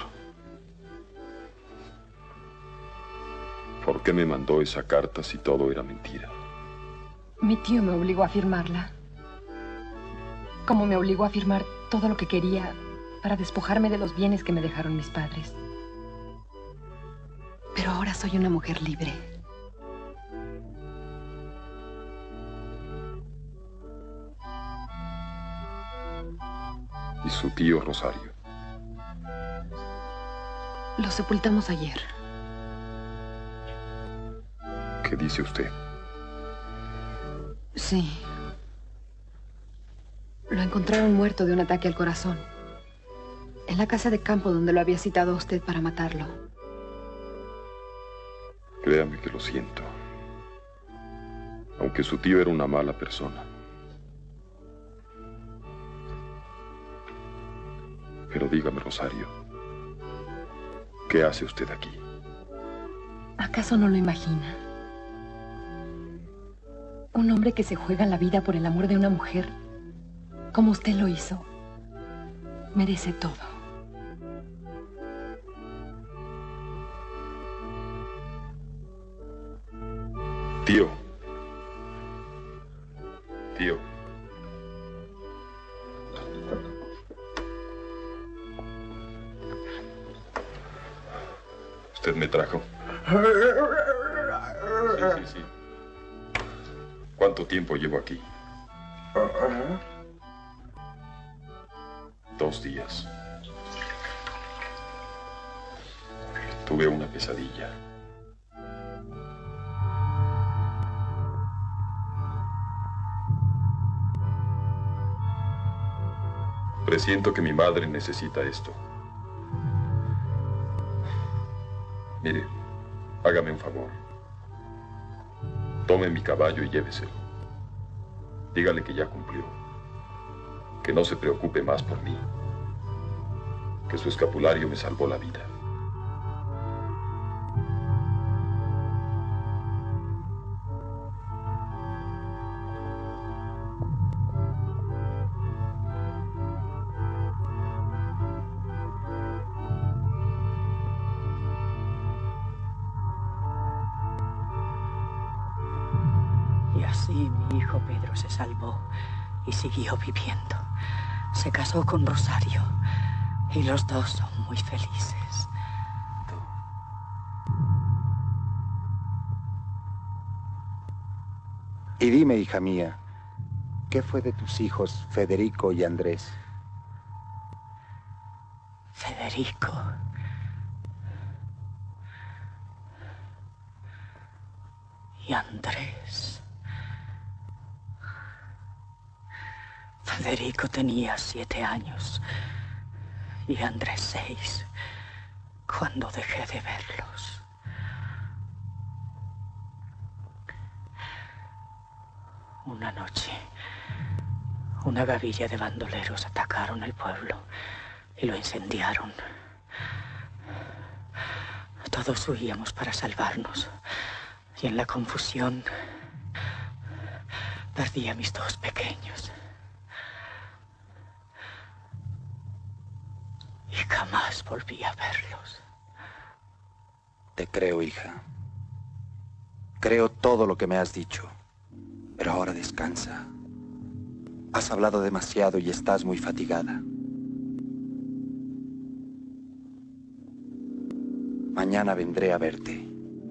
¿Por qué me mandó esa carta si todo era mentira? Mi tío me obligó a firmarla. Como me obligó a firmar todo lo que quería para despojarme de los bienes que me dejaron mis padres. Pero ahora soy una mujer libre. ¿Y su tío Rosario? Lo sepultamos ayer. ¿Qué dice usted? Sí. Lo encontraron muerto de un ataque al corazón. En la casa de campo donde lo había citado a usted para matarlo. Créame que lo siento. Aunque su tío era una mala persona. Pero dígame, Rosario, ¿qué hace usted aquí? ¿Acaso no lo imagina? Un hombre que se juega la vida por el amor de una mujer, como usted lo hizo, merece todo. Tío. Tío. ¿Usted me trajo? Sí. ¿Cuánto tiempo llevo aquí? 2 días. Tuve una pesadilla. Presiento que mi madre necesita esto. Mire, hágame un favor. Tome mi caballo y lléveselo. Dígale que ya cumplió. Que no se preocupe más por mí. Que su escapulario me salvó la vida. Y así mi hijo Pedro se salvó y siguió viviendo. Se casó con Rosario y los dos son muy felices. Y dime, hija mía, ¿qué fue de tus hijos Federico y Andrés? Federico. Y Andrés. Federico tenía 7 años y Andrés 6 cuando dejé de verlos. Una noche, una gavilla de bandoleros atacaron el pueblo y lo incendiaron. Todos huíamos para salvarnos y en la confusión perdí a mis 2 pequeños. Y jamás volví a verlos. Te creo, hija. Creo todo lo que me has dicho. Pero ahora descansa. Has hablado demasiado y estás muy fatigada. Mañana vendré a verte.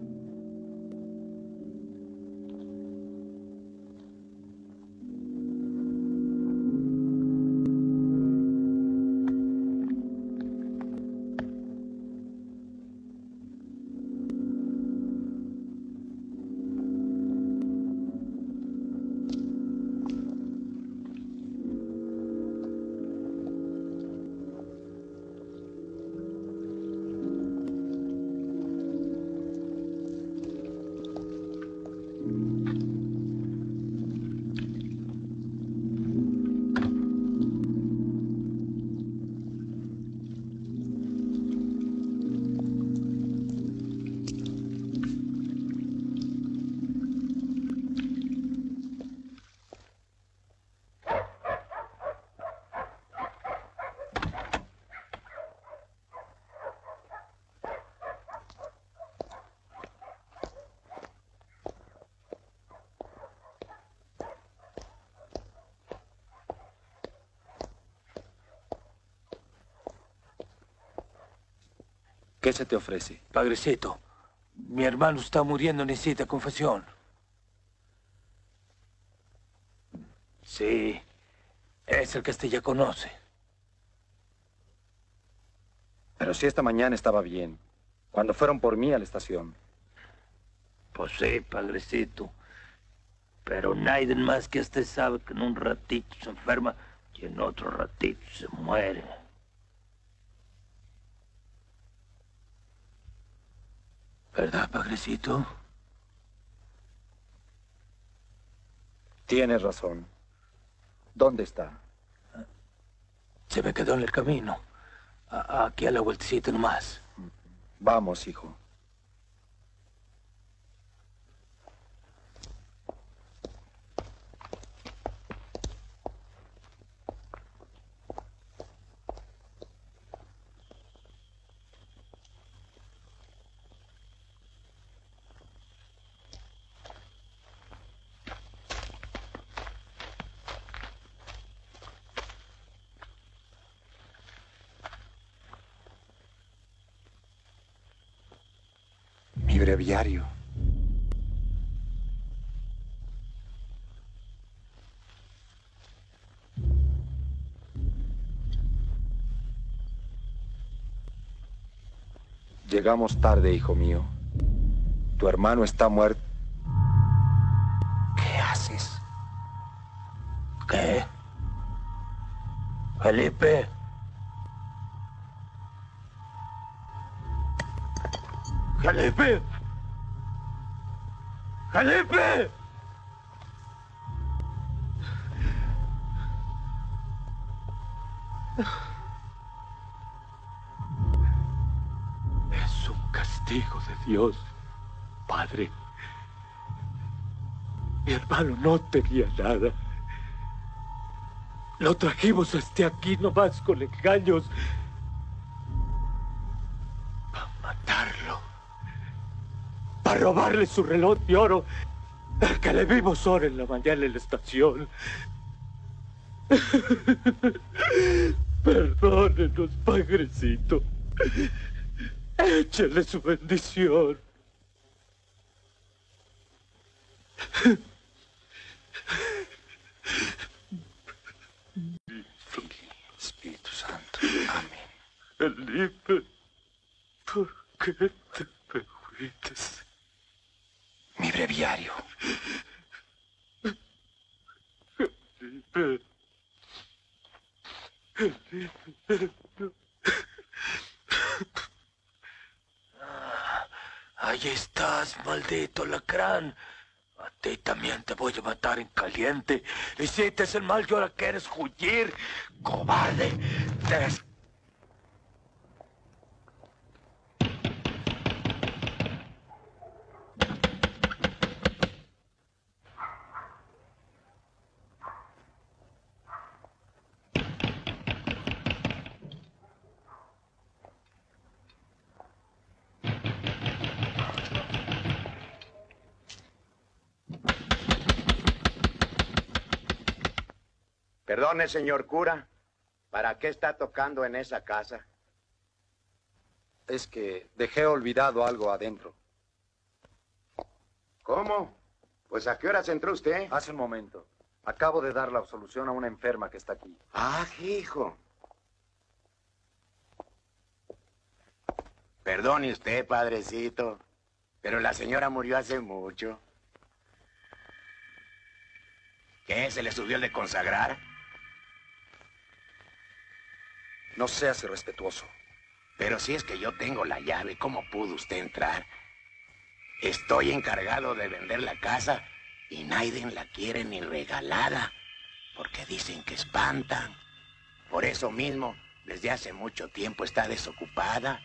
¿Qué se te ofrece? Padrecito, mi hermano está muriendo, necesita confesión. Sí, es el que usted ya conoce. Pero si esta mañana estaba bien, cuando fueron por mí a la estación. Pues sí, padrecito. Pero nadie más que usted sabe que en un ratito se enferma y en otro ratito se muere. ¿Verdad, padrecito? Tienes razón. ¿Dónde está? Se me quedó en el camino. Aquí a la vueltecita nomás. Vamos, hijo. Mi breviario. Llegamos tarde, hijo mío. Tu hermano está muerto. ¿Qué haces? ¿Qué? Felipe. Felipe. Felipe. Es un castigo de Dios, Padre. Mi hermano no tenía nada. Lo trajimos hasta aquí nomás con engaños. Para matarlo. Para robarle su reloj de oro. El que le vimos ahora en la mañana en la estación. Perdónenos, Padrecito. Échale su bendición. Espíritu Santo. Amén. Felipe, ¿por qué te permites? Mi breviario. Felipe. Felipe. Ahí estás, maldito alacrán. A ti también te voy a matar en caliente. Hiciste el mal y ahora quieres huir. ¡Cobarde! Perdone, señor cura, ¿para qué está tocando en esa casa? Es que dejé olvidado algo adentro. ¿Cómo? Pues ¿a qué horas entró usted? Hace un momento. Acabo de dar la absolución a una enferma que está aquí. Ah, hijo. Perdone usted, padrecito, pero la señora murió hace mucho. ¿Qué? ¿Se le subió el de consagrar? No seas irrespetuoso. Pero si es que yo tengo la llave, ¿cómo pudo usted entrar? Estoy encargado de vender la casa y nadie la quiere ni regalada, porque dicen que espantan. Por eso mismo, desde hace mucho tiempo está desocupada.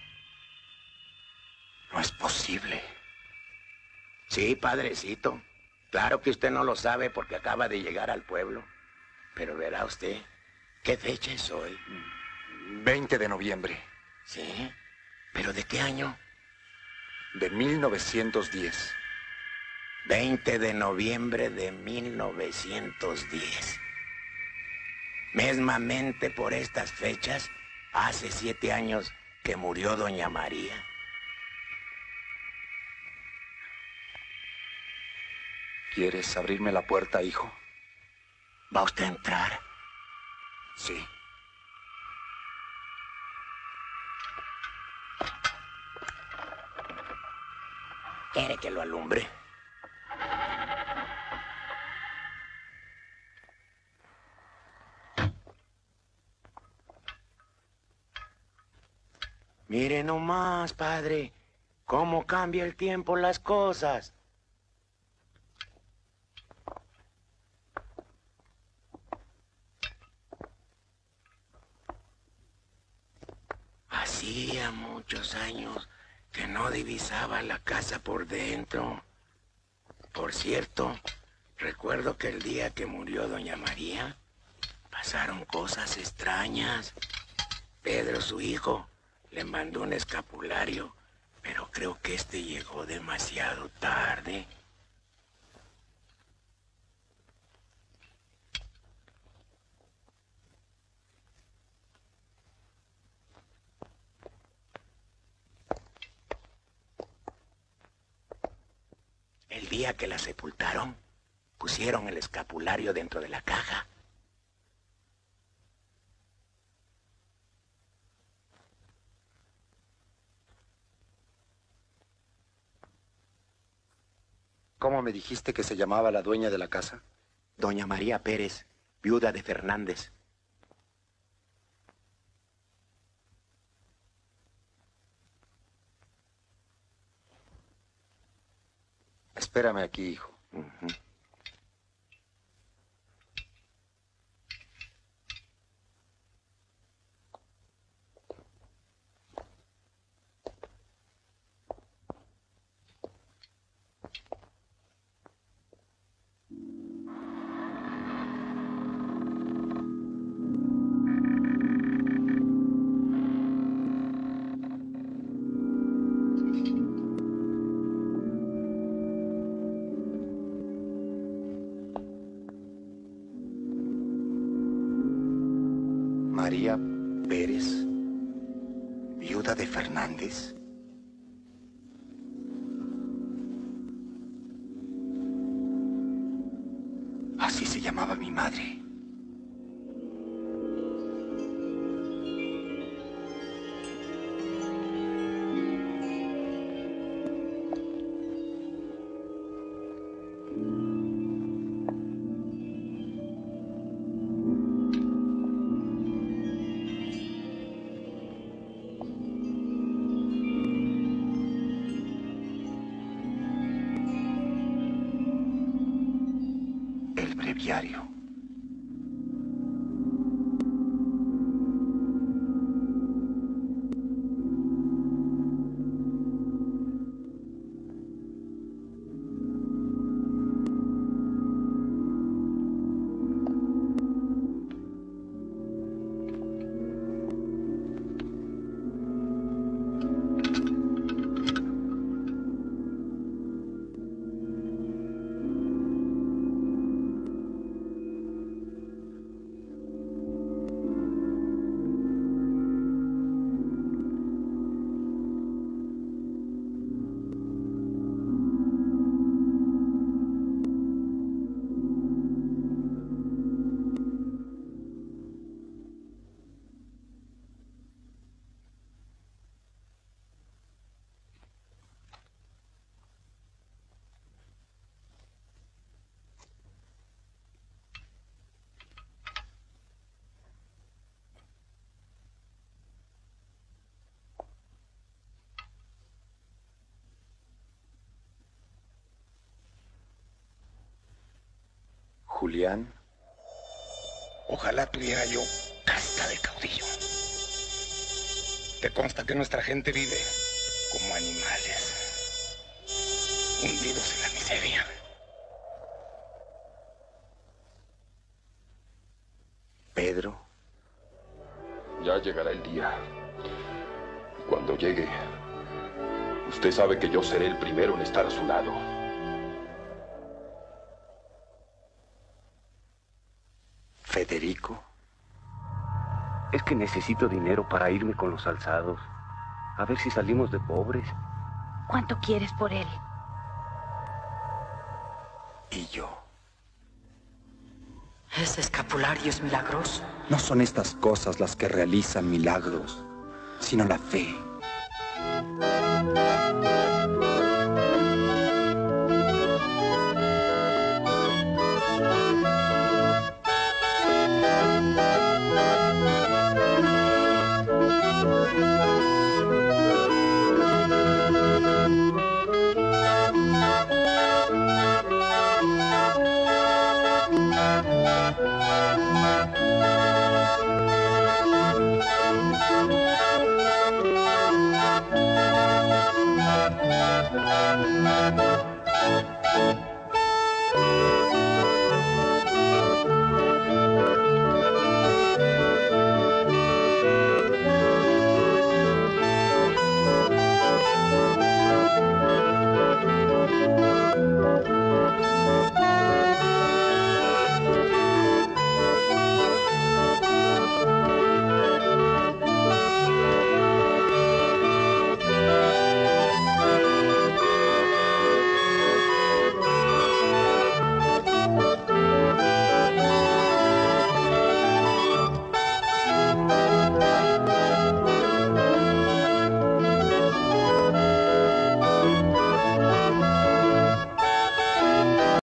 No es posible. Sí, padrecito. Claro que usted no lo sabe porque acaba de llegar al pueblo. Pero verá usted, ¿qué fecha es hoy? 20 de noviembre. ¿Sí? ¿Pero de qué año? De 1910. 20 de noviembre de 1910. Mesmamente por estas fechas, hace 7 años que murió doña María. ¿Quieres abrirme la puerta, hijo? ¿Va usted a entrar? Sí. ¿Quiere que lo alumbre? Mire nomás, padre, cómo cambia el tiempo las cosas. Hacía muchos años que no divisaba la casa por dentro. Por cierto, recuerdo que el día que murió doña María, pasaron cosas extrañas. Pedro, su hijo, le mandó un escapulario, pero creo que este llegó demasiado tarde. El día que la sepultaron, pusieron el escapulario dentro de la caja. ¿Cómo me dijiste que se llamaba la dueña de la casa? Doña María Pérez, viuda de Fernández. Espérame aquí, hijo. María Pérez, viuda de Fernández. Así se llamaba mi madre. El breviario. Julián. Ojalá tuviera yo casta de caudillo. Te consta que nuestra gente vive como animales, hundidos en la miseria. Pedro. Ya llegará el día. Cuando llegue, usted sabe que yo seré el primero en estar a su lado. Federico. Es que necesito dinero para irme con los alzados. A ver si salimos de pobres. ¿Cuánto quieres por él? Y yo. Ese escapulario es milagroso. No son estas cosas las que realizan milagros, sino la fe. Thank you.